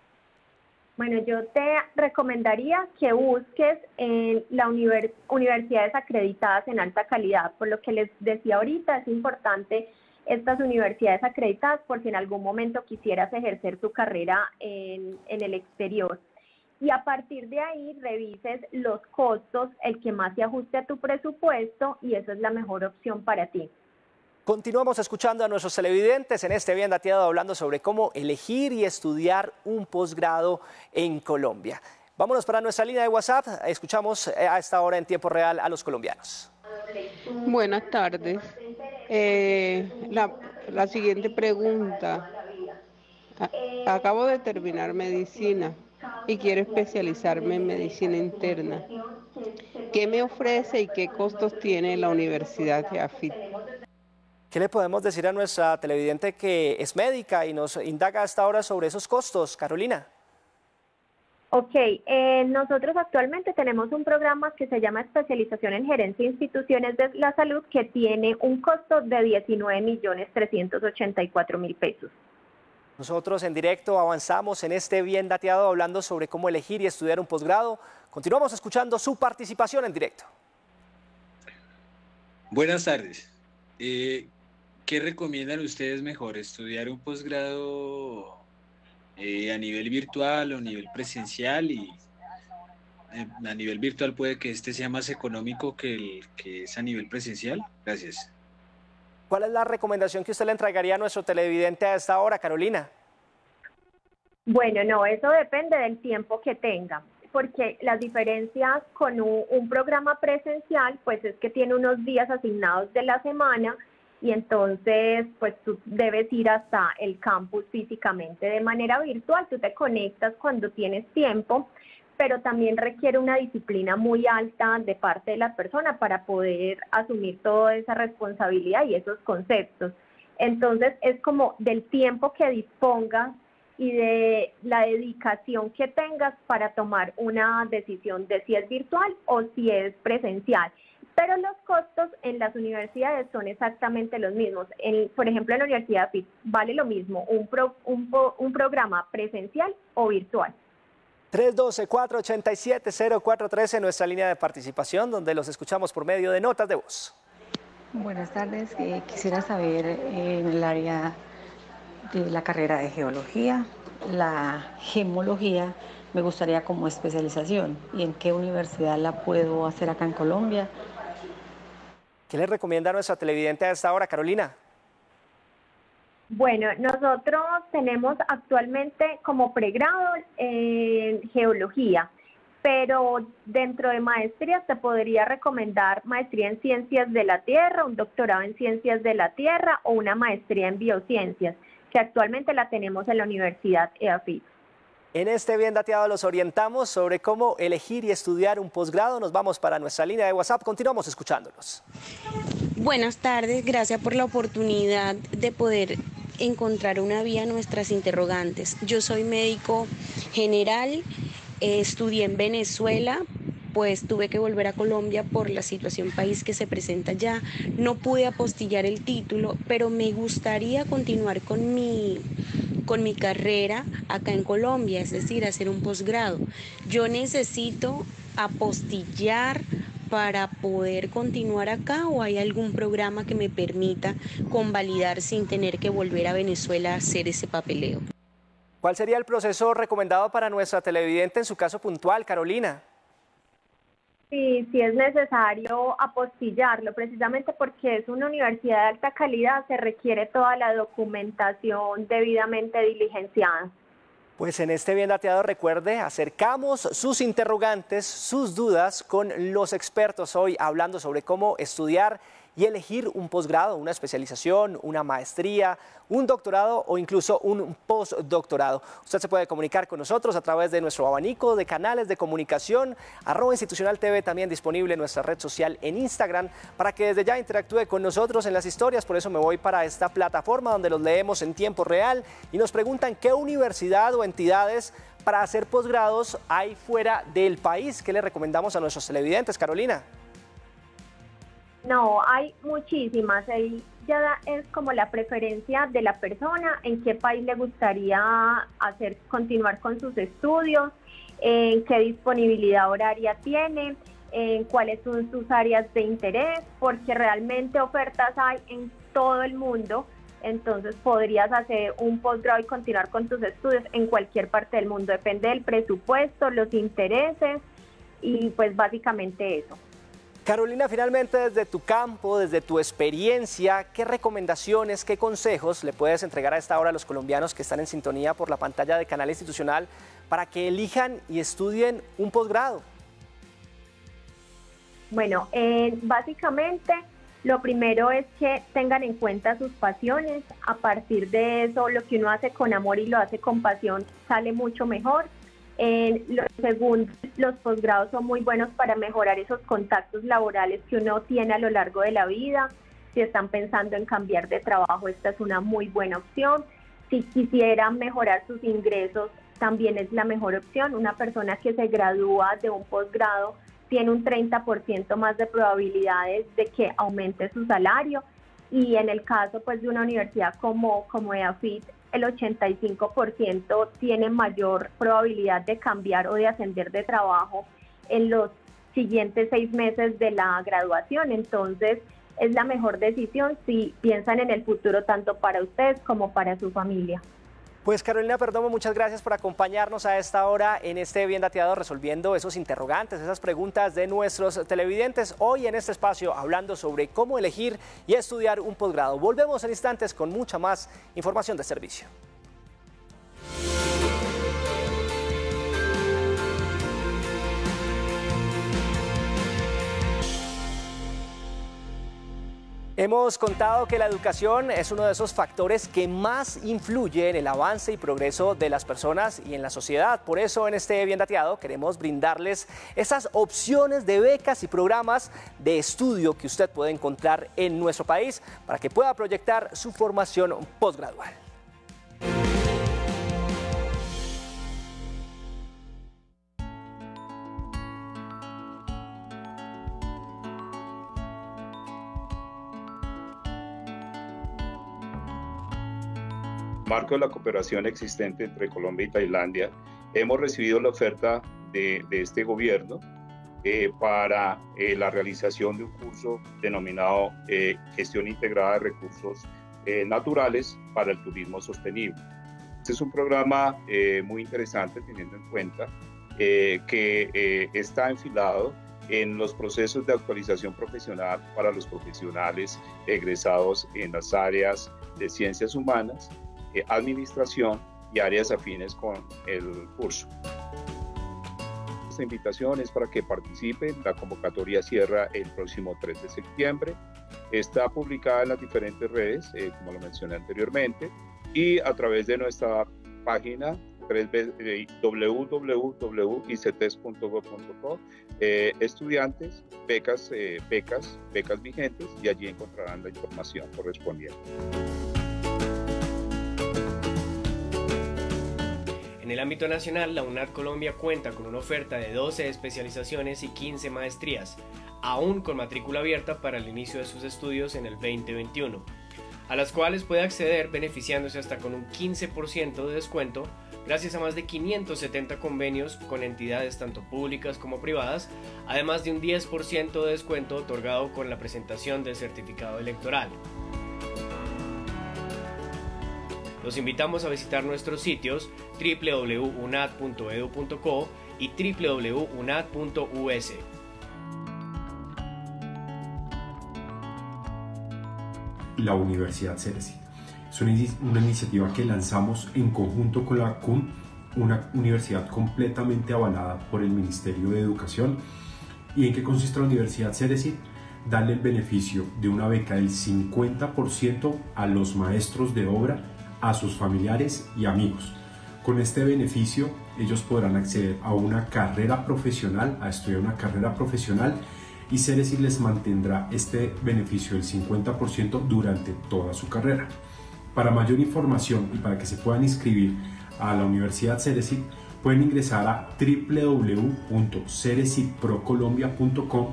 Speaker 11: Bueno, yo te recomendaría que busques en las univers universidades acreditadas en alta calidad. Por lo que les decía ahorita, es importante estas universidades acreditadas por si en algún momento quisieras ejercer tu carrera en, en el exterior. Y a partir de ahí revises los costos, el que más se ajuste a tu presupuesto, y esa es la mejor opción para ti.
Speaker 1: Continuamos escuchando a nuestros televidentes en este Bien Dateado hablando sobre cómo elegir y estudiar un posgrado en Colombia. Vámonos para nuestra línea de WhatsApp, escuchamos a esta hora en tiempo real a los colombianos.
Speaker 21: Buenas tardes. Eh, la, la siguiente pregunta. A, acabo de terminar medicina y quiero especializarme en medicina interna. ¿Qué me ofrece y qué costos tiene la Universidad de AFIT?
Speaker 1: ¿Qué le podemos decir a nuestra televidente que es médica y nos indaga hasta ahora sobre esos costos, Carolina?
Speaker 11: Ok, eh, nosotros actualmente tenemos un programa que se llama Especialización en Gerencia de Instituciones de la Salud, que tiene un costo de diecinueve millones trescientos ochenta y cuatro mil pesos.
Speaker 1: Nosotros en directo avanzamos en este Bien Dateado hablando sobre cómo elegir y estudiar un posgrado. Continuamos escuchando su participación en directo.
Speaker 17: Buenas tardes. Eh, ¿Qué recomiendan ustedes mejor? ¿Estudiar un posgrado eh, a nivel virtual o a nivel presencial? Y eh, a nivel virtual puede que este sea más económico que el que es a nivel presencial. Gracias.
Speaker 1: ¿Cuál es la recomendación que usted le entregaría a nuestro televidente a esta hora, Carolina?
Speaker 11: Bueno, no, eso depende del tiempo que tenga, porque las diferencias con un, un programa presencial, pues es que tiene unos días asignados de la semana y entonces pues tú debes ir hasta el campus físicamente. De manera virtual tú te conectas cuando tienes tiempo, pero también requiere una disciplina muy alta de parte de la persona para poder asumir toda esa responsabilidad y esos conceptos. Entonces es como del tiempo que dispongas y de la dedicación que tengas para tomar una decisión de si es virtual o si es presencial. Pero los costos en las universidades son exactamente los mismos. En, por ejemplo, en la Universidad AFIT vale lo mismo un, pro, un, un programa presencial o virtual.
Speaker 1: tres uno dos, cuatro ocho siete, cero cuatro tres en nuestra línea de participación, donde los escuchamos por medio de notas de voz.
Speaker 22: Buenas tardes, eh, quisiera saber eh, en el área de la carrera de geología, la gemología, me gustaría como especialización y en qué universidad la puedo hacer acá en Colombia.
Speaker 1: ¿Qué le recomienda a nuestra televidente a esta hora, Carolina?
Speaker 11: Bueno, nosotros tenemos actualmente como pregrado en geología, pero dentro de maestrías te podría recomendar maestría en ciencias de la tierra, un doctorado en ciencias de la tierra o una maestría en biociencias, que actualmente la tenemos en la Universidad E A F I T.
Speaker 1: En este Bien Dateado los orientamos sobre cómo elegir y estudiar un posgrado. Nos vamos para nuestra línea de WhatsApp. Continuamos escuchándolos.
Speaker 15: Buenas tardes, gracias por la oportunidad de poder encontrar una vía a nuestras interrogantes. Yo soy médico general, eh, estudié en Venezuela, pues tuve que volver a Colombia por la situación país que se presenta allá. No pude apostillar el título, pero me gustaría continuar con mi, con mi carrera acá en Colombia, es decir, hacer un posgrado. Yo necesito apostillar para poder continuar acá, o hay algún programa que me permita convalidar sin tener que volver a Venezuela a hacer ese papeleo.
Speaker 1: ¿Cuál sería el proceso recomendado para nuestra televidente en su caso puntual, Carolina?
Speaker 11: Sí, sí es necesario apostillarlo, precisamente porque es una universidad de alta calidad, se requiere toda la documentación debidamente diligenciada.
Speaker 1: Pues en este Bien Dateado, recuerde, acercamos sus interrogantes, sus dudas con los expertos hoy, hablando sobre cómo estudiar y elegir un posgrado, una especialización, una maestría, un doctorado o incluso un postdoctorado. Usted se puede comunicar con nosotros a través de nuestro abanico de canales de comunicación, arroba institucional T V, también disponible en nuestra red social en Instagram, para que desde ya interactúe con nosotros en las historias. Por eso me voy para esta plataforma donde los leemos en tiempo real y nos preguntan qué universidad o entidades para hacer posgrados hay fuera del país. ¿Qué le recomendamos a nuestros televidentes, Carolina?
Speaker 11: No, hay muchísimas, ahí ya es como la preferencia de la persona, en qué país le gustaría hacer, continuar con sus estudios, en qué disponibilidad horaria tiene, en cuáles son sus áreas de interés, porque realmente ofertas hay en todo el mundo, entonces podrías hacer un posgrado y continuar con tus estudios en cualquier parte del mundo, depende del presupuesto, los intereses y pues básicamente eso.
Speaker 1: Carolina, finalmente desde tu campo, desde tu experiencia, ¿qué recomendaciones, qué consejos le puedes entregar a esta hora a los colombianos que están en sintonía por la pantalla de Canal Institucional para que elijan y estudien un posgrado?
Speaker 11: Bueno, eh, básicamente lo primero es que tengan en cuenta sus pasiones. A partir de eso, lo que uno hace con amor y lo hace con pasión sale mucho mejor. Eh, lo segundo, los posgrados son muy buenos para mejorar esos contactos laborales que uno tiene a lo largo de la vida. Si están pensando en cambiar de trabajo, esta es una muy buena opción. Si quisieran mejorar sus ingresos, también es la mejor opción. Una persona que se gradúa de un posgrado tiene un treinta por ciento más de probabilidades de que aumente su salario, y en el caso pues de una universidad como, como E A F I T, el ochenta y cinco por ciento tiene mayor probabilidad de cambiar o de ascender de trabajo en los siguientes seis meses de la graduación. Entonces es la mejor decisión si piensan en el futuro tanto para ustedes como para su familia.
Speaker 1: Pues Carolina Perdomo, muchas gracias por acompañarnos a esta hora en este Bien Dateado, resolviendo esos interrogantes, esas preguntas de nuestros televidentes. Hoy en este espacio hablando sobre cómo elegir y estudiar un posgrado. Volvemos en instantes con mucha más información de servicio. Hemos contado que la educación es uno de esos factores que más influye en el avance y progreso de las personas y en la sociedad. Por eso en este Bien Dateado queremos brindarles esas opciones de becas y programas de estudio que usted puede encontrar en nuestro país para que pueda proyectar su formación postgradual.
Speaker 2: Marco de la cooperación existente entre Colombia y Tailandia, hemos recibido la oferta de, de este gobierno eh, para eh, la realización de un curso denominado eh, Gestión Integrada de Recursos eh, Naturales para el Turismo Sostenible. Este es un programa eh, muy interesante teniendo en cuenta eh, que eh, está enfilado en los procesos de actualización profesional para los profesionales egresados en las áreas de ciencias humanas, eh, administración y áreas afines con el curso. Esta invitación es para que participen. La convocatoria cierra el próximo tres de septiembre. Está publicada en las diferentes redes, eh, como lo mencioné anteriormente, y a través de nuestra página w w w punto i c t e s punto gov punto co, eh, estudiantes, becas, eh, becas, becas vigentes, y allí encontrarán la información correspondiente.
Speaker 3: En el ámbito nacional, la UNAD Colombia cuenta con una oferta de doce especializaciones y quince maestrías, aún con matrícula abierta para el inicio de sus estudios en el veinte veintiuno, a las cuales puede acceder beneficiándose hasta con un quince por ciento de descuento gracias a más de quinientos setenta convenios con entidades tanto públicas como privadas, además de un diez por ciento de descuento otorgado con la presentación del certificado electoral. Los invitamos a visitar nuestros sitios w w w punto u n a d punto e d u punto co y w w w punto u n a d punto u s.
Speaker 5: La Universidad Cerecit es una, una iniciativa que lanzamos en conjunto con la C U N, una universidad completamente avalada por el Ministerio de Educación. ¿Y en qué consiste la Universidad Cerecit? Darle el beneficio de una beca del cincuenta por ciento a los maestros de obra, a sus familiares y amigos. Con este beneficio ellos podrán acceder a una carrera profesional, a estudiar una carrera profesional, y Cerecit les mantendrá este beneficio del cincuenta por ciento durante toda su carrera. Para mayor información y para que se puedan inscribir a la Universidad Cerecit, pueden ingresar a w w w punto cerecit pro colombia punto com.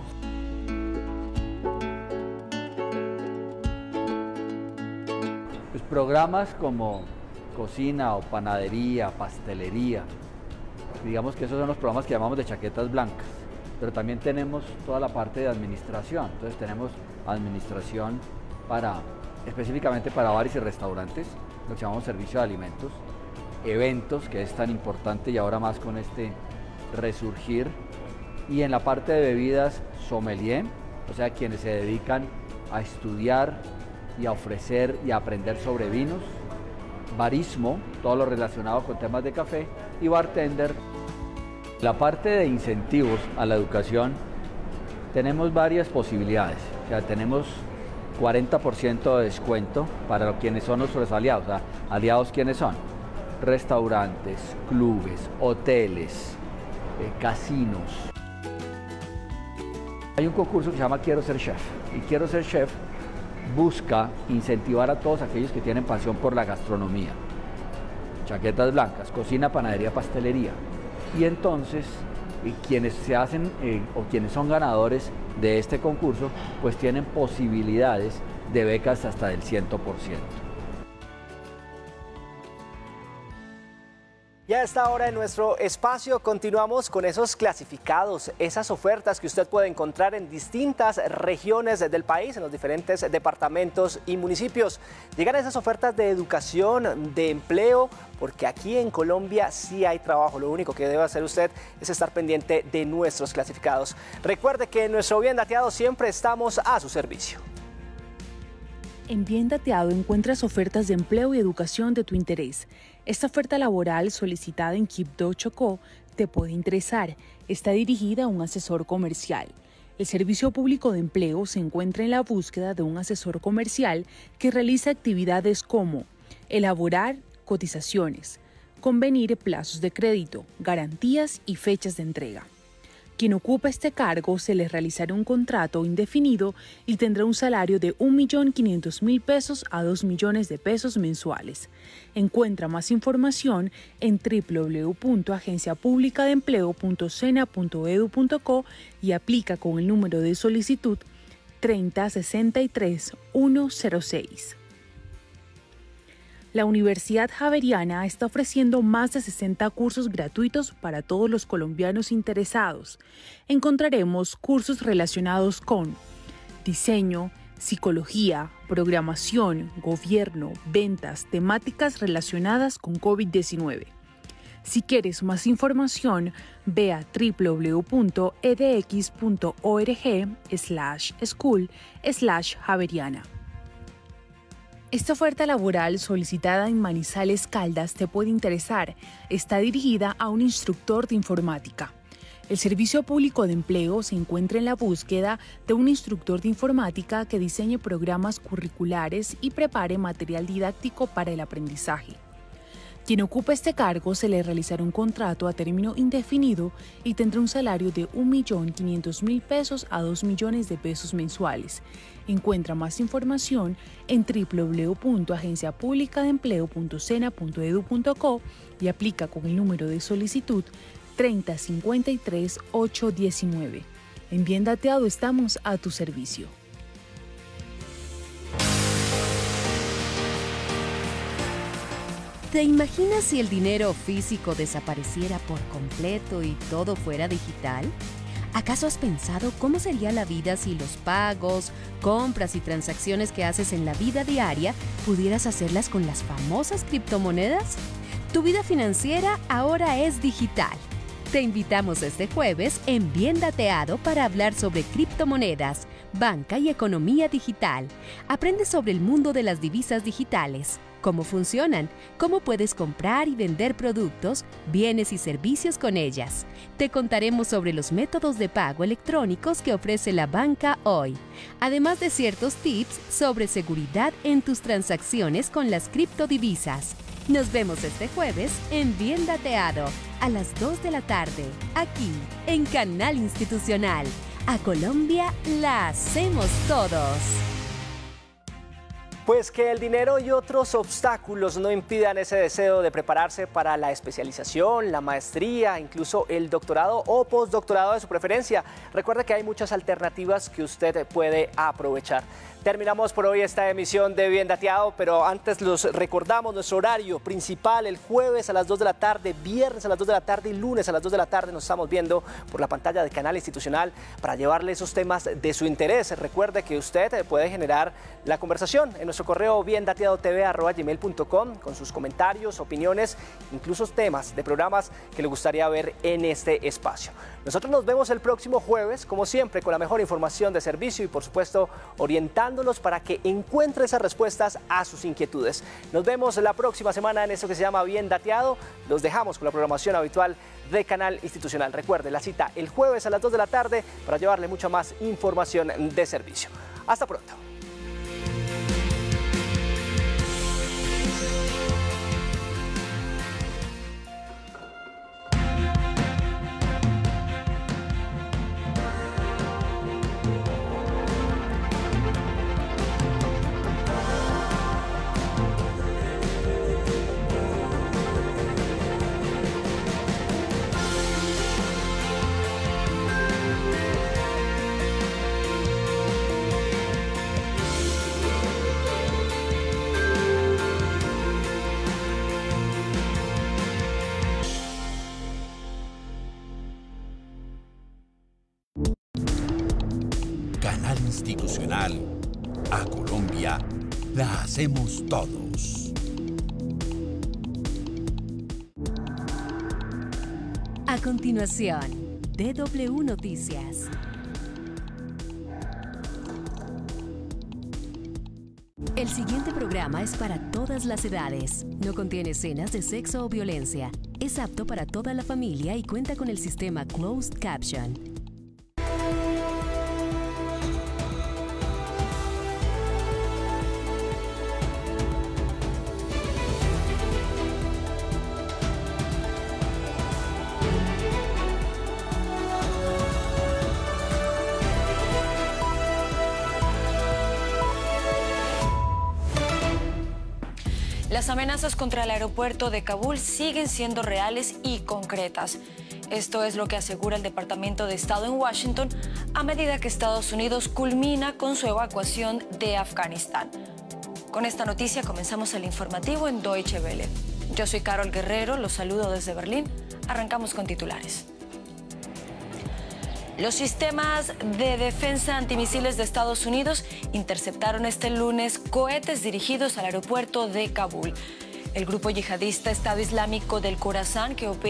Speaker 23: Pues programas como cocina o panadería, pastelería, digamos que esos son los programas que llamamos de chaquetas blancas, pero también tenemos toda la parte de administración. Entonces tenemos administración para, específicamente para bares y restaurantes, lo que llamamos servicio de alimentos, eventos, que es tan importante y ahora más con este resurgir, y en la parte de bebidas, sommelier, o sea, quienes se dedican a estudiar y a ofrecer y a aprender sobre vinos, barismo, todo lo relacionado con temas de café, y bartender. La parte de incentivos a la educación, tenemos varias posibilidades. O sea, tenemos cuarenta por ciento de descuento para quienes son nuestros aliados. O sea, aliados, ¿quiénes son? Restaurantes, clubes, hoteles, eh, casinos. Hay un concurso que se llama Quiero Ser Chef, y Quiero Ser Chef busca incentivar a todos aquellos que tienen pasión por la gastronomía. Chaquetas blancas, cocina, panadería, pastelería. Y entonces, eh, quienes se hacen eh, o quienes son ganadores de este concurso, pues tienen posibilidades de becas hasta del cien por ciento.
Speaker 1: Y a esta hora en nuestro espacio continuamos con esos clasificados, esas ofertas que usted puede encontrar en distintas regiones del país, en los diferentes departamentos y municipios. Llegan esas ofertas de educación, de empleo, porque aquí en Colombia sí hay trabajo. Lo único que debe hacer usted es estar pendiente de nuestros clasificados. Recuerde que en nuestro Bien Dateado siempre estamos a su servicio.
Speaker 24: En Bien Dateado encuentras ofertas de empleo y educación de tu interés. Esta oferta laboral solicitada en Quibdó, Chocó, te puede interesar. Está dirigida a un asesor comercial. El Servicio Público de Empleo se encuentra en la búsqueda de un asesor comercial que realiza actividades como elaborar cotizaciones, convenir plazos de crédito, garantías y fechas de entrega. Quien ocupa este cargo se le realizará un contrato indefinido y tendrá un salario de un millón quinientos mil pesos a dos millones de pesos mensuales. Encuentra más información en w w w punto agencia pública de empleo punto sena punto e d u punto co y aplica con el número de solicitud treinta sesenta y tres ciento seis. La Universidad Javeriana está ofreciendo más de sesenta cursos gratuitos para todos los colombianos interesados. Encontraremos cursos relacionados con diseño, psicología, programación, gobierno, ventas, temáticas relacionadas con COVID diecinueve. Si quieres más información, ve a w w w punto e d x punto org slash school slash javeriana. Esta oferta laboral solicitada en Manizales Caldas te puede interesar. Está dirigida a un instructor de informática. El Servicio Público de Empleo se encuentra en la búsqueda de un instructor de informática que diseñe programas curriculares y prepare material didáctico para el aprendizaje. Quien ocupe este cargo se le realizará un contrato a término indefinido y tendrá un salario de un millón quinientos mil pesos a dos millones de pesos mensuales. Encuentra más información en w w w punto agencia pública de empleo punto sena punto edu punto co y aplica con el número de solicitud treinta cincuenta y tres ochocientos diecinueve. En Bien Dateado estamos a tu servicio.
Speaker 4: ¿Te imaginas si el dinero físico desapareciera por completo y todo fuera digital? ¿Acaso has pensado cómo sería la vida si los pagos, compras y transacciones que haces en la vida diaria pudieras hacerlas con las famosas criptomonedas? Tu vida financiera ahora es digital. Te invitamos este jueves en Bien Dateado para hablar sobre criptomonedas, banca y economía digital. Aprende sobre el mundo de las divisas digitales, cómo funcionan, cómo puedes comprar y vender productos, bienes y servicios con ellas. Te contaremos sobre los métodos de pago electrónicos que ofrece la banca hoy, además de ciertos tips sobre seguridad en tus transacciones con las criptodivisas. Nos vemos este jueves en Bien Dateado, a las dos de la tarde, aquí en Canal Institucional. A Colombia la hacemos todos.
Speaker 1: Pues que el dinero y otros obstáculos no impidan ese deseo de prepararse para la especialización, la maestría, incluso el doctorado o postdoctorado de su preferencia. Recuerde que hay muchas alternativas que usted puede aprovechar. Terminamos por hoy esta emisión de Bien Dateado, pero antes los recordamos nuestro horario principal: el jueves a las dos de la tarde, viernes a las dos de la tarde y lunes a las dos de la tarde. Nos estamos viendo por la pantalla de Canal Institucional para llevarle esos temas de su interés. Recuerde que usted puede generar la conversación en nuestro correo bien dateado t v arroba gmail punto com con sus comentarios, opiniones, incluso temas de programas que le gustaría ver en este espacio. Nosotros nos vemos el próximo jueves, como siempre, con la mejor información de servicio y, por supuesto, orientándolos para que encuentre esas respuestas a sus inquietudes. Nos vemos la próxima semana en esto que se llama Bien Dateado. Los dejamos con la programación habitual de Canal Institucional. Recuerde, la cita el jueves a las dos de la tarde para llevarle mucha más información de servicio. Hasta pronto.
Speaker 6: Institucional, a Colombia la hacemos todos.
Speaker 4: A continuación, D W Noticias. El siguiente programa es para todas las edades. No contiene escenas de sexo o violencia. Es apto para toda la familia y cuenta con el sistema Closed Caption.
Speaker 7: Las amenazas contra el aeropuerto de Kabul siguen siendo reales y concretas. Esto es lo que asegura el Departamento de Estado en Washington a medida que Estados Unidos culmina con su evacuación de Afganistán. Con esta noticia comenzamos el informativo en Deutsche Welle. Yo soy Carol Guerrero, los saludo desde Berlín. Arrancamos con titulares. Los sistemas de defensa antimisiles de Estados Unidos interceptaron este lunes cohetes dirigidos al aeropuerto de Kabul. El grupo yihadista Estado Islámico del Khorasan, que opera